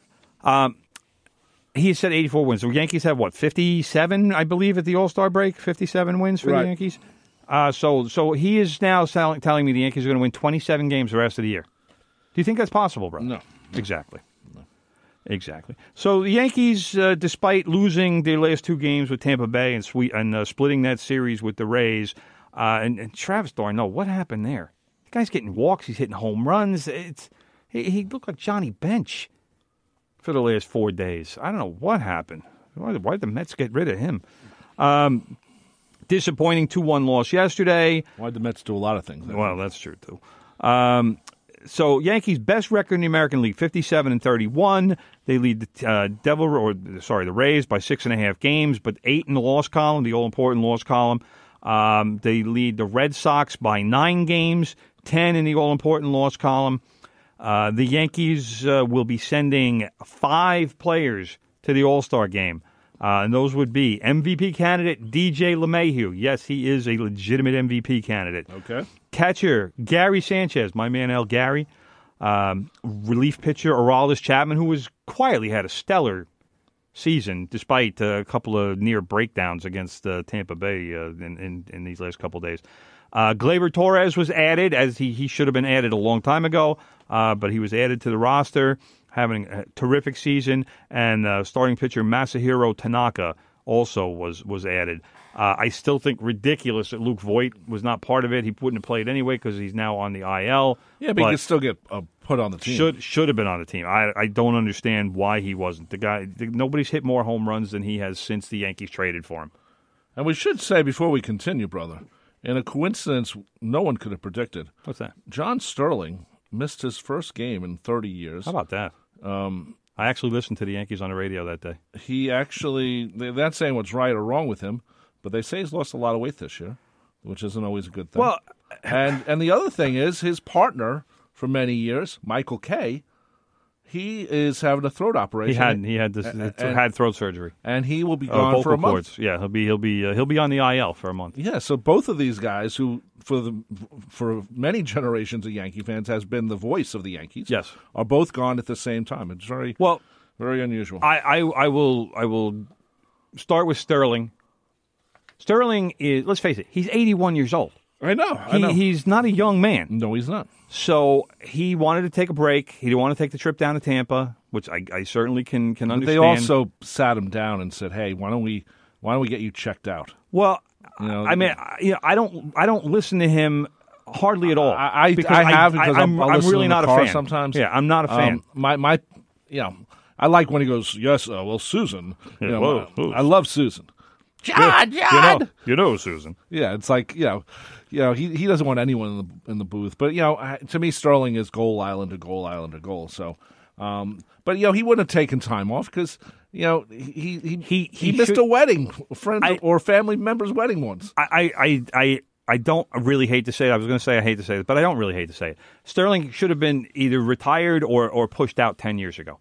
He said 84 wins. The Yankees have, 57, I believe, at the All-Star break? 57 wins for the Yankees? So he is now telling me the Yankees are going to win 27 games the rest of the year. Do you think that's possible, brother? No. Exactly. No. Exactly. So the Yankees, despite losing their last 2 games with Tampa Bay and splitting that series with the Rays, and Travis d'Arnaud, what happened there? The guy's getting walks. He's hitting home runs. He looked like Johnny Bench for the last 4 days. I don't know what happened. Why did the Mets get rid of him? Disappointing 2-1 loss yesterday. Why'd the Mets do a lot of things? Well, that's true, too. So Yankees' best record in the American League, 57-31. They lead the Rays by 6.5 games, but 8 in the loss column, the all-important loss column. They lead the Red Sox by 9 games, 10 in the all-important loss column. The Yankees will be sending 5 players to the All-Star game. And those would be MVP candidate DJ LeMahieu. Yes, he is a legitimate MVP candidate. Okay. Catcher Gary Sanchez, my man El Gary. Relief pitcher Aroldis Chapman, who was quietly had a stellar season despite a couple of near breakdowns against Tampa Bay in these last couple of days. Gleyber Torres was added, as he should have been added a long time ago, but he was added to the roster, having a terrific season, and starting pitcher Masahiro Tanaka also was added. I still think ridiculous that Luke Voigt was not part of it. He wouldn't have played anyway because he's now on the IL. Yeah, but he could still get put on the team. Should have been on the team. I don't understand why he wasn't. Nobody's hit more home runs than he has since the Yankees traded for him. And we should say before we continue, brother, in a coincidence no one could have predicted. What's that? John Sterling missed his first game in 30 years. How about that? I actually listened to the Yankees on the radio that day. They're not saying what's right or wrong with him, but they say he's lost a lot of weight this year, which isn't always a good thing. Well, and the other thing is his partner for many years, Michael Kay, he is having a throat operation. He had throat surgery, and he will be gone for a month. Cords. Yeah, he'll be on the IL for a month. Yeah, so both of these guys, who for many generations of Yankee fans has been the voice of the Yankees, yes, are both gone at the same time. It's very unusual. I will start with Sterling. Sterling is, let's face it, he's 81 years old. I know. He's not a young man. No, he's not. So he wanted to take a break. He didn't want to take the trip down to Tampa, which I certainly can understand. They also sat him down and said, "Hey, why don't we get you checked out?" Well, I don't listen to him hardly at all. I have because I'm really not a fan. Sometimes, yeah, I'm not a fan. I like when he goes, "Yes, well, Susan." Yeah, I love Susan. John. You know, Susan. Yeah, it's like he doesn't want anyone in the booth. But to me, Sterling is goal island to goal island to goal. So, but he wouldn't have taken time off because he missed a wedding, a friend or family member's wedding once. I don't really hate to say it. I was going to say I hate to say it, but I don't really hate to say it. Sterling should have been either retired or pushed out 10 years ago.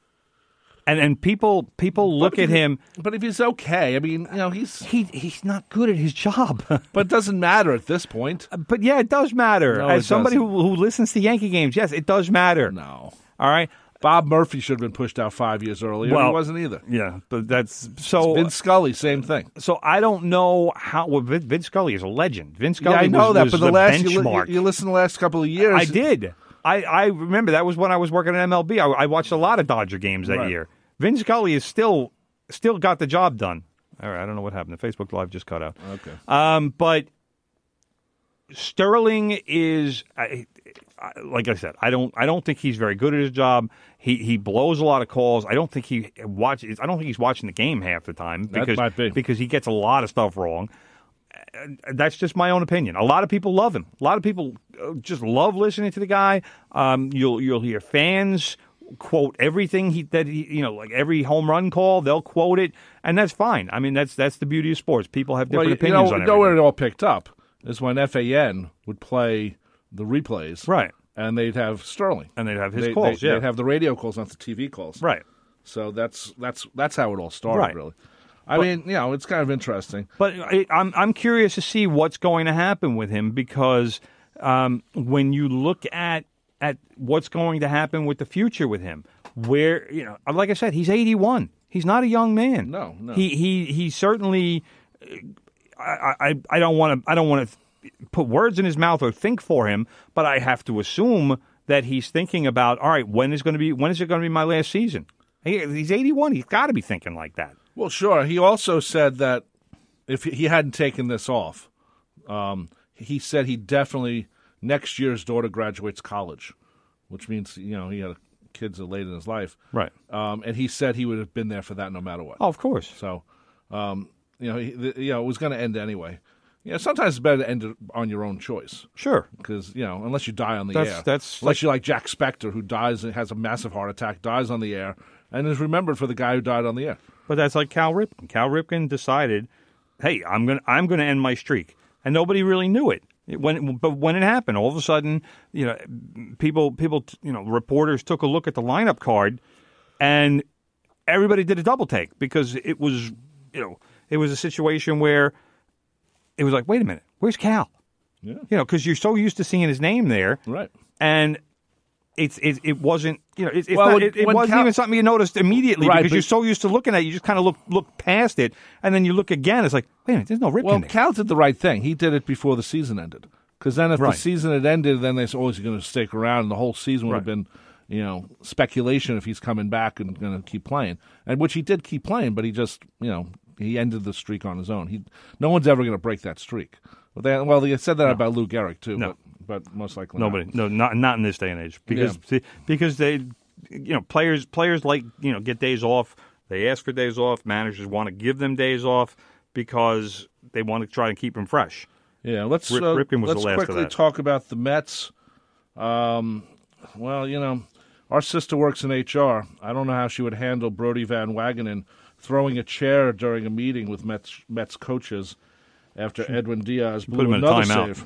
And people look at him. But if he's okay, I mean, he's not good at his job. But it doesn't matter at this point. But yeah, it does matter. No, As somebody who listens to Yankee games, yes, it does matter. No. All right. Bob Murphy should have been pushed out 5 years earlier. Well, he wasn't either. Yeah, but that's so. Vince Scully, same thing. So I don't know how. Well, Vince Scully is a legend. Vince Scully, I know was that, but the last benchmark. You listened the last couple of years. I did. I remember that was when I was working at MLB. I watched a lot of Dodger games that year. Vince Scully is still got the job done. All right, I don't know what happened. The Facebook Live just cut out. Okay. But Sterling is, like I said, I don't think he's very good at his job. He blows a lot of calls. I don't think he's watching the game half the time because he gets a lot of stuff wrong. That's just my own opinion. A lot of people love him. A lot of people just love listening to the guy. You'll hear fans quote everything like every home run call, they'll quote it, and that's fine. I mean, that's the beauty of sports. People have different opinions on everything. Where it all picked up is when FAN would play the replays, right? And they'd have Sterling, and they'd have his calls. They'd have the radio calls, not the TV calls, right? So that's how it all started, right. Really. I mean, it's kind of interesting. But I'm curious to see what's going to happen with him because when you look at what's going to happen with the future with him, where like I said, he's 81. He's not a young man. No. He certainly. I don't want to put words in his mouth or think for him, but I have to assume that he's thinking about, all right, when is it going to be my last season? He's 81. He's got to be thinking like that. Well, sure. He also said that if he hadn't taken this off, he said he definitely. Next year, his daughter graduates college, which means he had kids late in his life, right? And he said he would have been there for that no matter what. Oh, of course. So, it was going to end anyway. Sometimes it's better to end it on your own choice. Sure, because unless you die on the air, unless you're like Jack Spector, who dies and has a massive heart attack, dies on the air, and is remembered for the guy who died on the air. But that's like Cal Ripken. Cal Ripken decided, hey, I'm going to end my streak, and nobody really knew it. But when it happened, all of a sudden, people, reporters took a look at the lineup card, and everybody did a double take because it was, it was a situation where it was like, wait a minute, where's Cal? Yeah. Because you're so used to seeing his name there, right? And it wasn't, it wasn't even something you noticed immediately, right, because you're so used to looking at it, you just kind of look past it, and then you look again, it's like, wait a minute, there's no Ripken there. Well, Cal did the right thing. He did it before the season ended. Because then if the season had ended, then they said, oh, he's going to stick around, and the whole season would have been, speculation if he's coming back and going to keep playing. And which he did keep playing, but he just, he ended the streak on his own. No one's ever going to break that streak. Well, they said that about Lou Gehrig, too, but most likely nobody. No, not in this day and age. Because they, players like, get days off. They ask for days off. Managers want to give them days off because they want to try and keep them fresh. Yeah, let's Ripken was the last quickly of that. talk about the Mets. Our sister works in HR. I don't know how she would handle Brodie Van Wagenen throwing a chair during a meeting with Mets coaches after Edwin Diaz blew another save.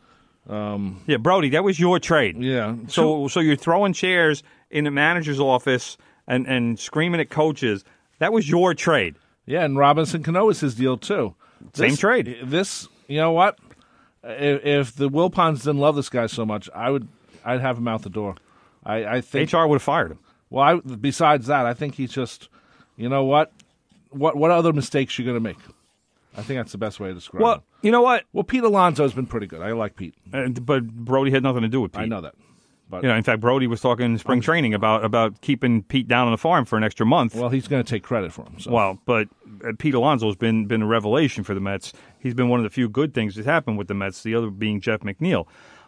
Brodie, that was your trade. Yeah. So you're throwing chairs in the manager's office and screaming at coaches. That was your trade. Yeah, and Robinson Cano was his deal, too. Same trade. You know what? If the Wilpons didn't love this guy so much, I'd have him out the door. I think HR would have fired him. Well, besides that, I think he's just, what other mistakes you going to make? I think that's the best way to describe it. You know what? Well, Pete Alonso's been pretty good. I like Pete. But Brodie had nothing to do with Pete. I know that. But in fact, Brodie was talking in spring training about keeping Pete down on the farm for an extra month. Well, he's going to take credit for him. So. Well, but Pete Alonso's been a revelation for the Mets. He's been one of the few good things that happened with the Mets, the other being Jeff McNeil.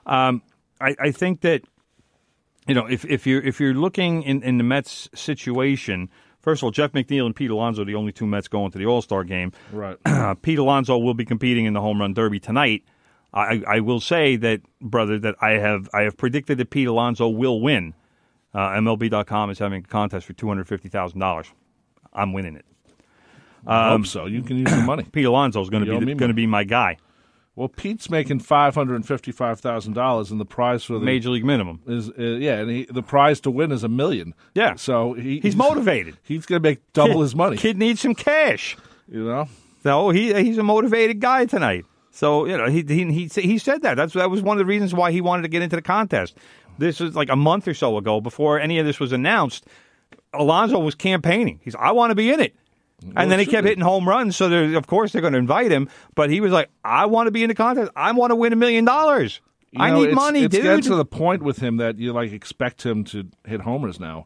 I think that, if you're looking in the Mets situation, first of all, Jeff McNeil and Pete Alonso are the only two Mets going to the All-Star game. Right. Pete Alonso will be competing in the Home Run Derby tonight. I will say that, brother, that I have predicted that Pete Alonso will win. MLB.com is having a contest for $250,000. I'm winning it. I hope so. You can use the money. Pete Alonso is going to be my guy. Well, Pete's making $555,000, and the prize for the major league minimum is and the prize to win is $1 million. Yeah, so he's motivated. He's going to make double his money. Kid needs some cash. So he's a motivated guy tonight. So he said that. That was one of the reasons why he wanted to get into the contest. This was like a month or so ago, before any of this was announced. Alonso was campaigning. I want to be in it. And then he kept hitting home runs, so of course they're going to invite him. But he was like, I want to be in the contest. I want to win $1 million. I need money, dude. It's getting to the point with him that you expect him to hit homers now.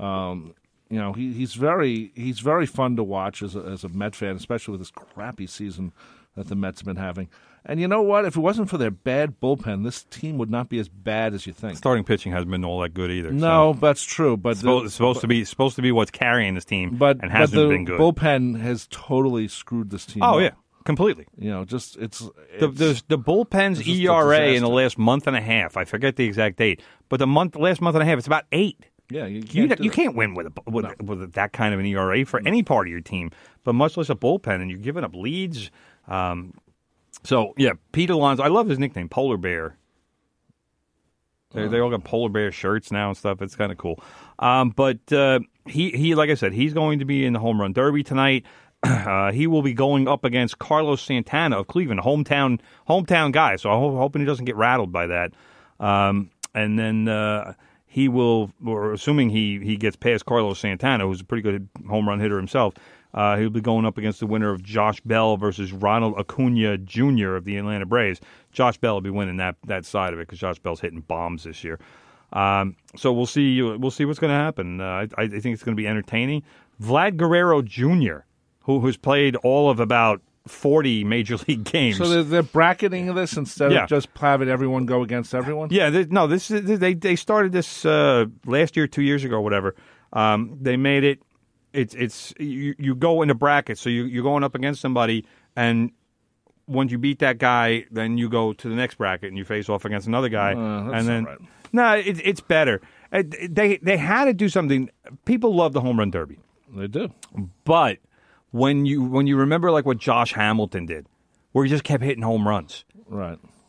He's very fun to watch as a Met fan, especially with this crappy season that the Mets have been having. And you know what? If it wasn't for their bad bullpen, this team would not be as bad as you think. Starting pitching hasn't been all that good either. No, that's true. But it's supposed to be what's carrying this team, and hasn't been good. The bullpen has totally scred this team. Oh up. Yeah, completely. It's the bullpen's ERA in the last month and a half. I forget the exact date, but last month and a half, it's about 8. Yeah, you can't win with that kind of an ERA for any part of your team, but much less a bullpen, and you're giving up leads. So, yeah, Pete Alonso, I love his nickname, Polar Bear. They all got Polar Bear shirts now and stuff. It's kind of cool. But he, like I said, he's going to be in the Home Run Derby tonight. He will be going up against Carlos Santana of Cleveland, hometown guy. So I'm hoping he doesn't get rattled by that. And then he will, or assuming he gets past Carlos Santana, who's a pretty good home run hitter himself, he'll be going up against the winner of Josh Bell versus Ronald Acuna Jr. of the Atlanta Braves. Josh Bell will be winning that side of it because Josh Bell's hitting bombs this year. So we'll see. We'll see what's going to happen. I think it's going to be entertaining. Vlad Guerrero Jr., who's played all of about 40 major league games. So they're bracketing this instead of just having everyone go against everyone. Yeah, they started this last year, 2 years ago, or whatever. They made it. It's you go into brackets, so you're going up against somebody, and once you beat that guy, then you go to the next bracket and you face off against another guy, and then right. No, it's better. They had to do something. People love the home run derby. They do, but when you remember like what Josh Hamilton did, where he just kept hitting home runs, right?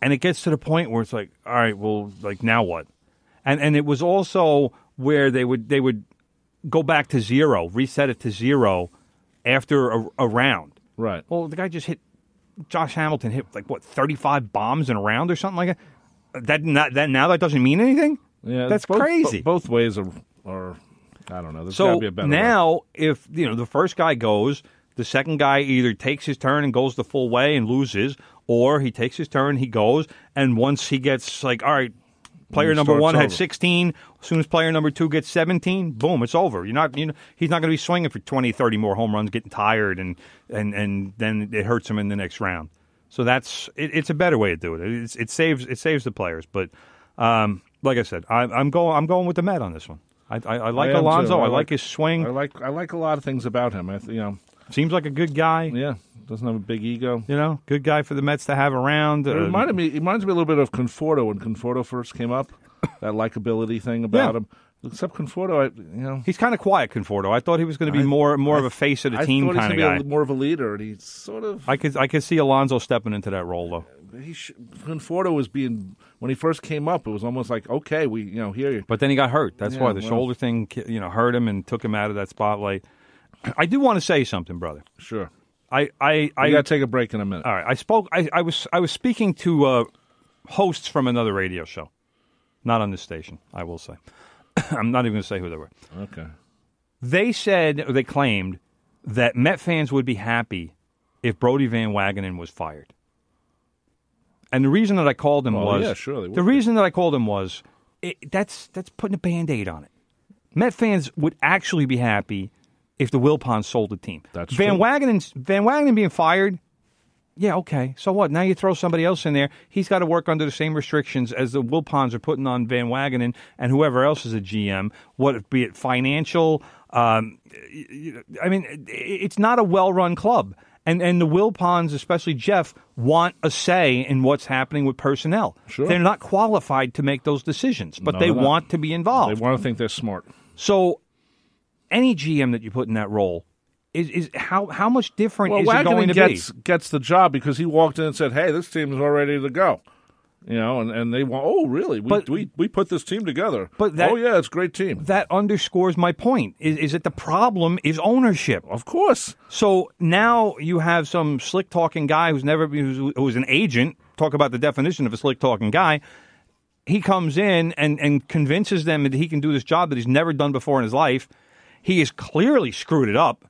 And it gets to the point where it's like, all right, well, like now what? And it was also where they would go back to zero, reset it to zero after a round. Right. Well, the guy just hit Josh Hamilton hit 35 bombs in a round or something like that. That doesn't mean anything. Yeah, that's crazy. Both ways are I don't know. There's so gotta be a better now, way. if the first guy goes, the second guy either takes his turn and goes the full way and loses, or he takes his turn, he goes, and once he gets all right, player number 1 had 16. As soon as player number 2 gets 17, boom, it's over. He's not going to be swinging for 20, 30 more home runs, getting tired, and then it hurts him in the next round. So it's a better way to do it. It saves the players. But like I said, I'm going with the Met on this one. I like Alonso. I like his swing. I like a lot of things about him. Seems like a good guy. Yeah, doesn't have a big ego. Good guy for the Mets to have around. It reminds me a little bit of Conforto when Conforto first came up. That likability thing about him. Except Conforto, he's kind of quiet. Conforto. I thought he was going to be more of a face of the team kind of guy. I thought he was going to be more of a leader, and he's sort of. I could see Alonso stepping into that role though. Conforto was being when he first came up. It was almost like okay, we hear you. But then he got hurt. That's why the shoulder thing hurt him and took him out of that spotlight. I do want to say something, brother. Sure. I got to take a break in a minute. All right. I was speaking to hosts from another radio show, not on this station. I will say. I'm not even going to say who they were. Okay. They claimed that Met fans would be happy if Brodie Van Wagenen was fired. And the reason that I called him the reason that I called him was that's putting a Band-Aid on it. Met fans would actually be happy if the Wilpons sold the team. That's Van true. Wagenen being fired, yeah, okay. So what? Now you throw somebody else in there. He's got to work under the same restrictions as the Wilpons are putting on Van Wagenen and whoever else is a GM, be it financial. It's not a well-run club. And the Wilpons, especially Jeff, want a say in what's happening with personnel. Sure. They're not qualified to make those decisions, but they want to be involved. They want to think they're smart. So any GM that you put in that role is how much different is it going to be? Gets the job because he walked in and said, "Hey, this team is all ready to go." And they want. Oh, really? We put this team together. But it's a great team. That underscores my point. Is that the problem is ownership? Of course. So now you have some slick talking guy who's an agent. Talk about the definition of a slick talking guy. He comes in and convinces them that he can do this job that he's never done before in his life. He has clearly screwed it up.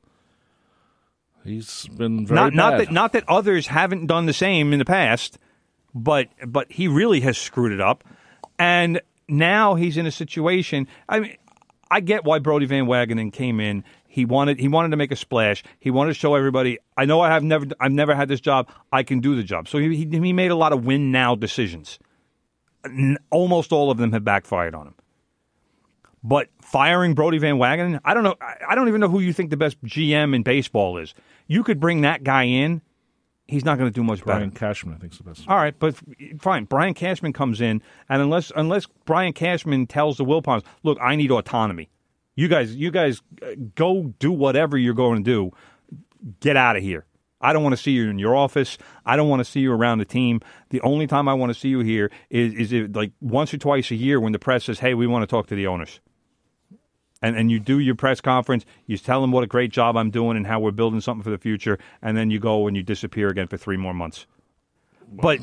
He's been very bad. Not that others haven't done the same in the past, but he really has screwed it up. And now he's in a situation. I mean, I get why Brodie Van Wagenen came in. He wanted to make a splash. He wanted to show everybody, I know I've never had this job. I can do the job. So he made a lot of win now decisions. Almost all of them have backfired on him. But firing Brodie Van Wagenen, I don't know. I don't even know who you think the best GM in baseball is. You could bring that guy in. He's not going to do much better. Brian Cashman, I think, is the best. All right, but fine. Brian Cashman comes in, and unless Brian Cashman tells the Wilpons, look, I need autonomy. You guys go do whatever you're going to do. Get out of here. I don't want to see you in your office. I don't want to see you around the team. The only time I want to see you here is like once or twice a year when the press says, hey, we want to talk to the owners. And you do your press conference, you tell them what a great job I'm doing and how we're building something for the future, and then you go and you disappear again for 3 more months. But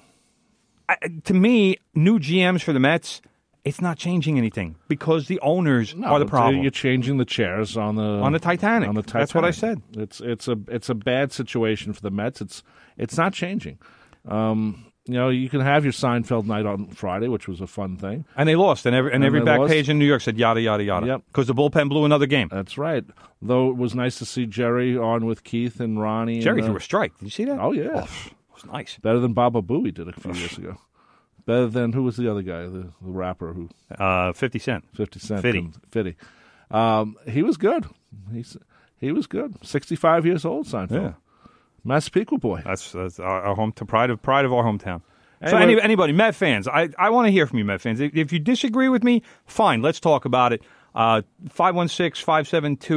to me, new GMs for the Mets, it's not changing anything because the owners are the problem. You're changing the chairs on the Titanic. On the Titanic. That's what I said. It's a bad situation for the Mets. It's not changing. You can have your Seinfeld night on Friday, which was a fun thing. And they lost. And every back page in New York said yada, yada, yada. Yep. Because the bullpen blew another game. That's right. Though it was nice to see Jerry on with Keith and Ronnie. Jerry threw a strike. Did you see that? Oh, yeah. It was nice. Better than Baba Booey did a few years ago. Better than, who was the other guy, the rapper who? 50 Cent. 50 Cent. Fitty. He was good. He was good. 65 years old, Seinfeld. Yeah. Massapequa boy. That's our home pride of our hometown. Anyway, so anybody, Met fans, I want to hear from you, Met fans. If you disagree with me, fine, let's talk about it.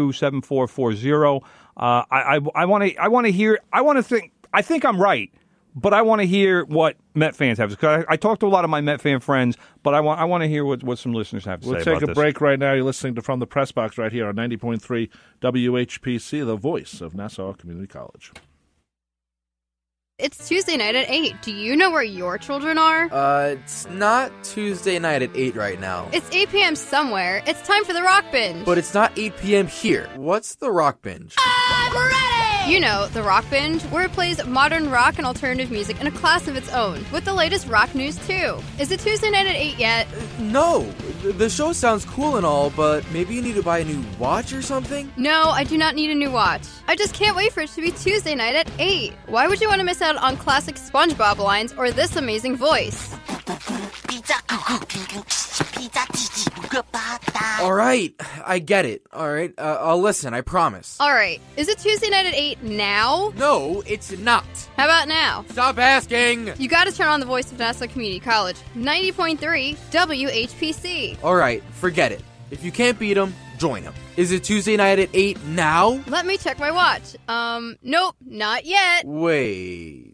516-572-7440. I want to hear. I think I'm right, But I want to hear what Met fans have. Because I talked to a lot of my Met fan friends, but I want to hear what some listeners have to say about this. We'll take a break right now. You're listening to From the Press Box right here on 90.3 WHPC, the voice of Nassau Community College. It's Tuesday night at 8. Do you know where your children are? It's not Tuesday night at 8 right now. It's 8 p.m. somewhere. It's time for the Rock Binge. But it's not 8 p.m. here. What's the Rock Binge? I'm ready! You know, the Rock Binge, where it plays modern rock and alternative music in a class of its own, with the latest rock news, too. Is it Tuesday night at 8 yet? No. The show sounds cool and all, but maybe you need to buy a new watch or something? No, I do not need a new watch. I just can't wait for it to be Tuesday night at 8. Why would you want to miss out on classic SpongeBob lines or this amazing voice? All right, I get it. All right, I'll listen, I promise. All right, is it Tuesday night at 8 now? No, it's not. How about now? Stop asking. You gotta turn on the voice of Nassau Community College, 90.3 WHPC. All right, forget it. If you can't beat them, join them. Is it Tuesday night at 8 now? Let me check my watch. Nope, not yet. Wait.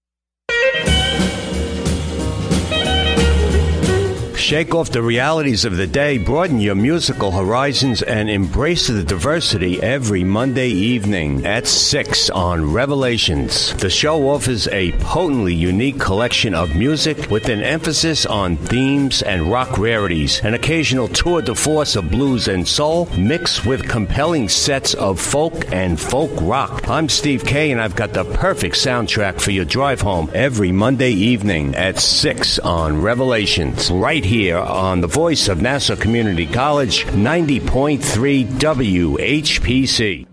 Shake off the realities of the day, broaden your musical horizons, and embrace the diversity every Monday evening at 6 on Revelations. The show offers a potently unique collection of music with an emphasis on themes and rock rarities, an occasional tour de force of blues and soul, mixed with compelling sets of folk and folk rock. I'm Steve K, and I've got the perfect soundtrack for your drive home every Monday evening at 6 on Revelations, right here on the voice of Nassau Community College, 90.3 WHPC.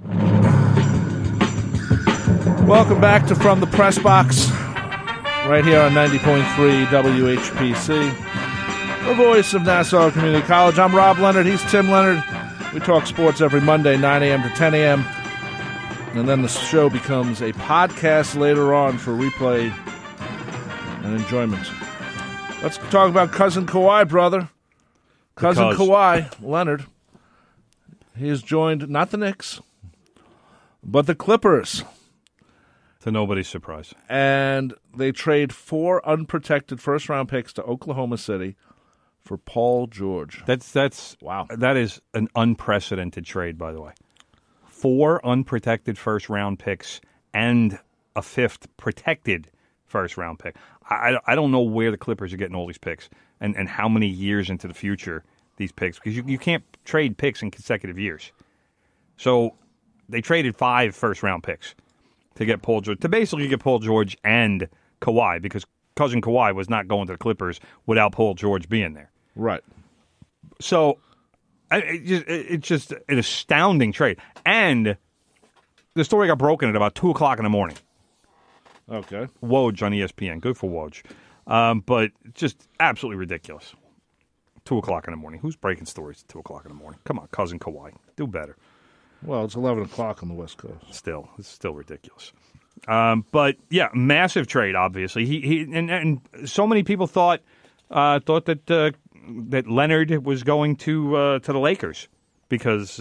Welcome back to From the Press Box, right here on 90.3 WHPC, the voice of Nassau Community College. I'm Rob Leonard. He's Tim Leonard. We talk sports every Monday, 9 a.m. to 10 a.m., and then the show becomes a podcast later on for replay and enjoyment. Let's talk about Cousin Kawhi, brother. Cousin Kawhi, Leonard. He has joined, not the Knicks, but the Clippers. To nobody's surprise. And they trade 4 unprotected first-round picks to Oklahoma City for Paul George. That's wow. That is an unprecedented trade, by the way. 4 unprotected first-round picks and a 5th protected first-round pick. I don't know where the Clippers are getting all these picks and how many years into the future these picks, because you can't trade picks in consecutive years. So they traded 5 first-round picks to get Paul George, to basically get Paul George and Kawhi, because Cousin Kawhi was not going to the Clippers without Paul George being there. Right. So it's just an astounding trade. And the story got broken at about 2 o'clock in the morning. Okay. Woj on ESPN. Good for Woj. But just absolutely ridiculous. 2 o'clock in the morning. Who's breaking stories at 2 o'clock in the morning? Come on, Cousin Kawhi. Do better. Well, it's 11 o'clock on the West Coast. It's still ridiculous. But, yeah, massive trade, obviously. He and so many people thought that Leonard was going to the Lakers because,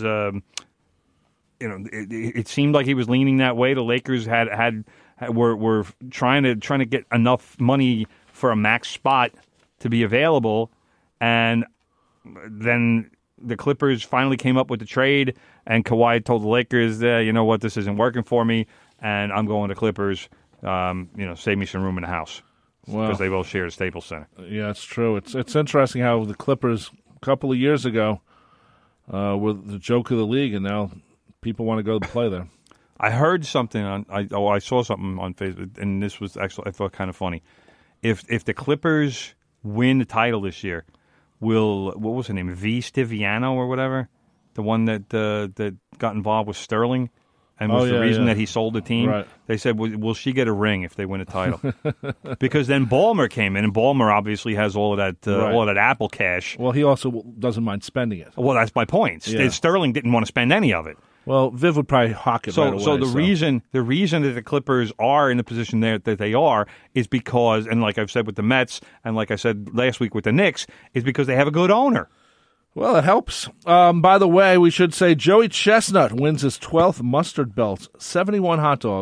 it seemed like he was leaning that way. The Lakers were trying to get enough money for a max spot to be available, and then the Clippers finally came up with the trade, and Kawhi told the Lakers, you know what, this isn't working for me, and I'm going to Clippers, save me some room in the house, because they both share the Staples Center. Yeah, it's true. It's interesting how the Clippers, a couple of years ago, were the joke of the league, and now people want to go play there. I heard something I saw something on Facebook, and this was actually, I thought, kind of funny. If the Clippers win the title this year, what was her name, V. Stiviano or whatever, the one that got involved with Sterling and was the reason that he sold the team. Right. They said, will she get a ring if they win a title? Because then Ballmer came in, and Ballmer obviously has all of that Apple cash. Well, he also doesn't mind spending it. Well, that's my point. Yeah. Sterling didn't want to spend any of it. Well, Viv would probably hawk it right away. So the reason that the Clippers are in the position that they are is because, and like I've said with the Mets, and like I said last week with the Knicks, is because they have a good owner. Well, it helps. By the way, we should say Joey Chestnut wins his 12th mustard belt, 71 hot dogs,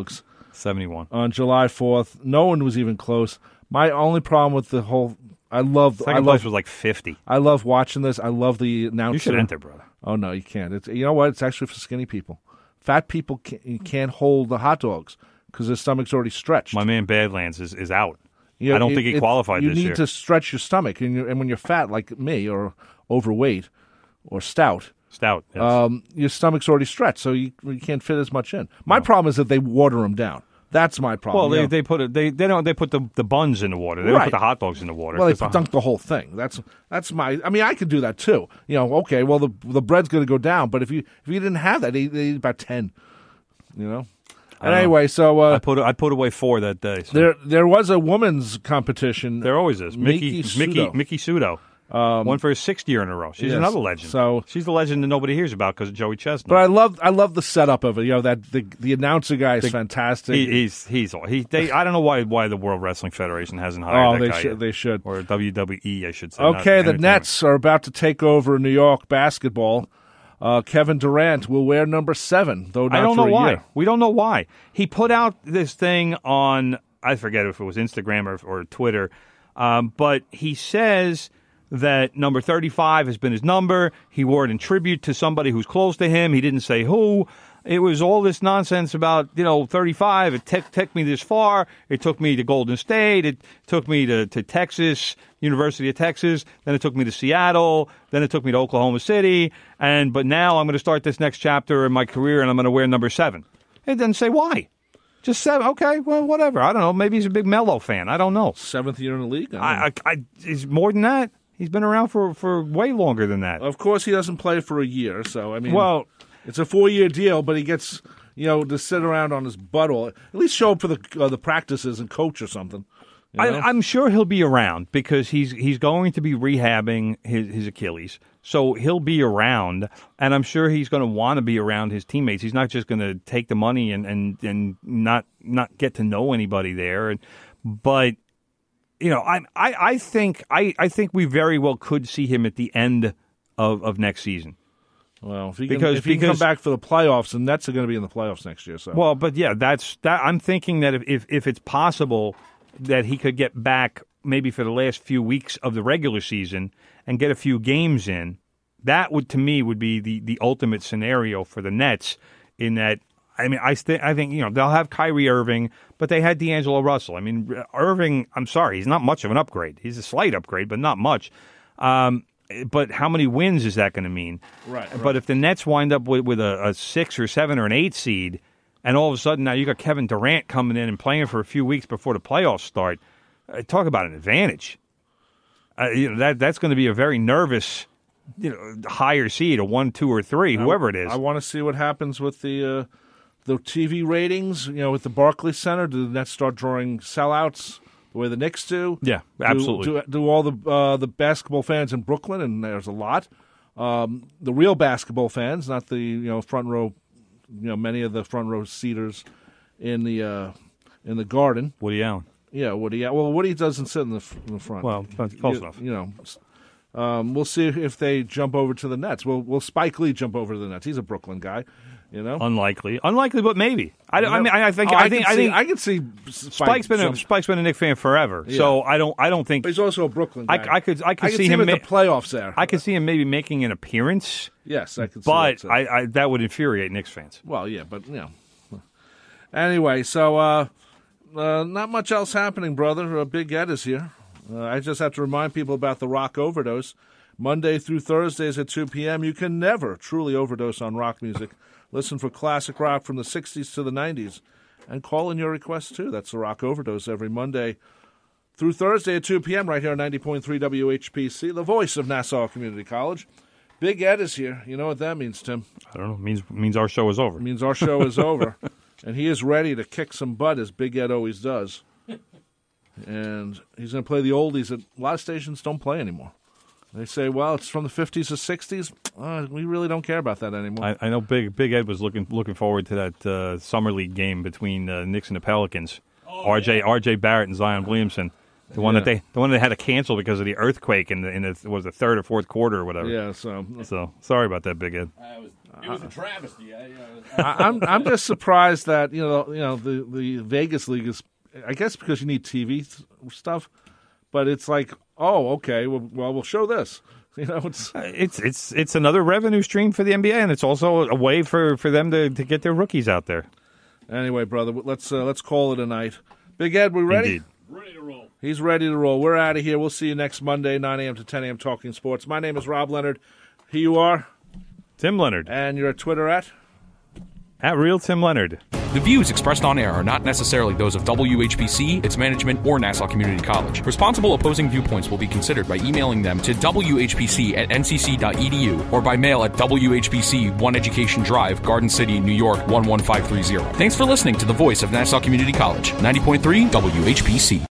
71. On July 4th. No one was even close. My only problem with the whole... Second place was like 50. I love watching this. I love the announcer. You should enter, brother. Oh, no, you can't. You know what? It's actually for skinny people. Fat people can't hold the hot dogs because their stomach's already stretched. My man Badlands is out. I don't think he qualified this year. You need to stretch your stomach. And when you're fat like me or overweight or stout, yes. Your stomach's already stretched, so you can't fit as much in. My problem is that they water them down. That's my problem. Well, they put the buns in the water. They don't put the hot dogs in the water. Well, they dunk the whole thing. That's my. I mean, I could do that too. Okay. Well, the bread's going to go down, but if you didn't have that, they eat about 10. And anyway, so I put away 4 that day. So. There was a women's competition. There always is. Mickey Sudo. Won for his 6th year in a row. She's another legend. So she's the legend that nobody hears about because of Joey Chestnut. But I love the setup of it. That the announcer guy is fantastic. I don't know why the World Wrestling Federation hasn't hired that guy. They should. Or WWE, I should say. Okay, the Nets are about to take over New York basketball. Kevin Durant will wear number 7, though not I don't know why. Year. We don't know why. He put out this thing on, I forget if it was Instagram or Twitter, but he says that number 35 has been his number. He wore it in tribute to somebody who's close to him. He didn't say who. It was all this nonsense about, 35. It took me this far. It took me to Golden State. It took me to Texas, University of Texas. Then it took me to Seattle. Then it took me to Oklahoma City. But now I'm going to start this next chapter in my career, and I'm going to wear number 7. It doesn't say why. Just 7. Okay, well, whatever. I don't know. Maybe he's a big Melo fan. I don't know. 7th year in the league? He's more than that. He's been around for way longer than that. Of course, he doesn't play for a year, so, I mean... Well... It's a 4-year deal, but he gets, to sit around on his butt at least show up for the practices and coach or something. I'm sure he'll be around because he's going to be rehabbing his Achilles. So he'll be around, and I'm sure he's going to want to be around his teammates. He's not just going to take the money and not get to know anybody there. But I think we very well could see him at the end of next season. Well, if he can come back for the playoffs, the Nets are going to be in the playoffs next year. So. Well, but yeah, that's that. I'm thinking that if it's possible that he could get back maybe for the last few weeks of the regular season and get a few games in, that would to me would be the ultimate scenario for the Nets. In that, I mean, I think they'll have Kyrie Irving, but they had D'Angelo Russell. I mean, Irving, I'm sorry, he's not much of an upgrade. He's a slight upgrade, but not much. But how many wins is that going to mean? Right. But if the Nets wind up with a 6 or 7 or an 8 seed, and all of a sudden now you got Kevin Durant coming in and playing for a few weeks before the playoffs start, talk about an advantage. That's going to be a very nervous, higher seed, a 1, 2, or 3, whoever it is. I want to see what happens with the TV ratings. With the Barclays Center, do the Nets start drawing sellouts? The way the Knicks do. Yeah, absolutely. Do all the basketball fans in Brooklyn, and there's a lot. The real basketball fans, not the front row, many of the front row seaters in the Garden. Woody Allen. Yeah, Woody. Well, Woody doesn't sit in the front. Well, close enough. We'll see if they jump over to the Nets. Will Spike Lee jump over to the Nets? He's a Brooklyn guy. Unlikely, but maybe. I can see Spike's been a Knicks fan forever. Yeah. So I don't think. But he's also a Brooklyn guy. I could see him in the playoffs there. I could see him maybe making an appearance. Yes, I could. But that would infuriate Knicks fans. Well, yeah, but Anyway, so not much else happening, brother. Big Ed is here. I just have to remind people about the rock overdose. Monday through Thursdays at 2 p.m. You can never truly overdose on rock music. Listen for classic rock from the 60s to the 90s. And call in your requests, too. That's the Rock Overdose every Monday through Thursday at 2 p.m. right here on 90.3 WHPC, the voice of Nassau Community College. Big Ed is here. You know what that means, Tim? I don't know. It means our show is over. It means our show is over. And he is ready to kick some butt, as Big Ed always does. And he's going to play the oldies that a lot of stations don't play anymore. They say, well, it's from the 50s or 60s. We really don't care about that anymore. I know Big Ed was looking forward to that Summer League game between Knicks and the Pelicans. R.J. Barrett and Zion Williamson. The one that they had to cancel because of the earthquake in the third or fourth quarter or whatever. Yeah, so sorry about that, Big Ed. It was a travesty. I'm just surprised that the Vegas League is, I guess because you need TV stuff, but it's like, oh, okay, well we'll show this. It's another revenue stream for the NBA, and it's also a way for them to get their rookies out there. Anyway, brother, let's call it a night. Big Ed, we ready? Indeed. Ready to roll. He's ready to roll. We're out of here. We'll see you next Monday, 9 a.m. to 10 a.m. Talking Sports. My name is Rob Leonard. Here you are. Tim Leonard. And you're at Twitter at Real Tim Leonard. The views expressed on air are not necessarily those of WHPC, its management, or Nassau Community College. Responsible opposing viewpoints will be considered by emailing them to whpc@ncc.edu or by mail at WHPC 1 Education Drive, Garden City, New York 11530. Thanks for listening to the voice of Nassau Community College, 90.3 WHPC.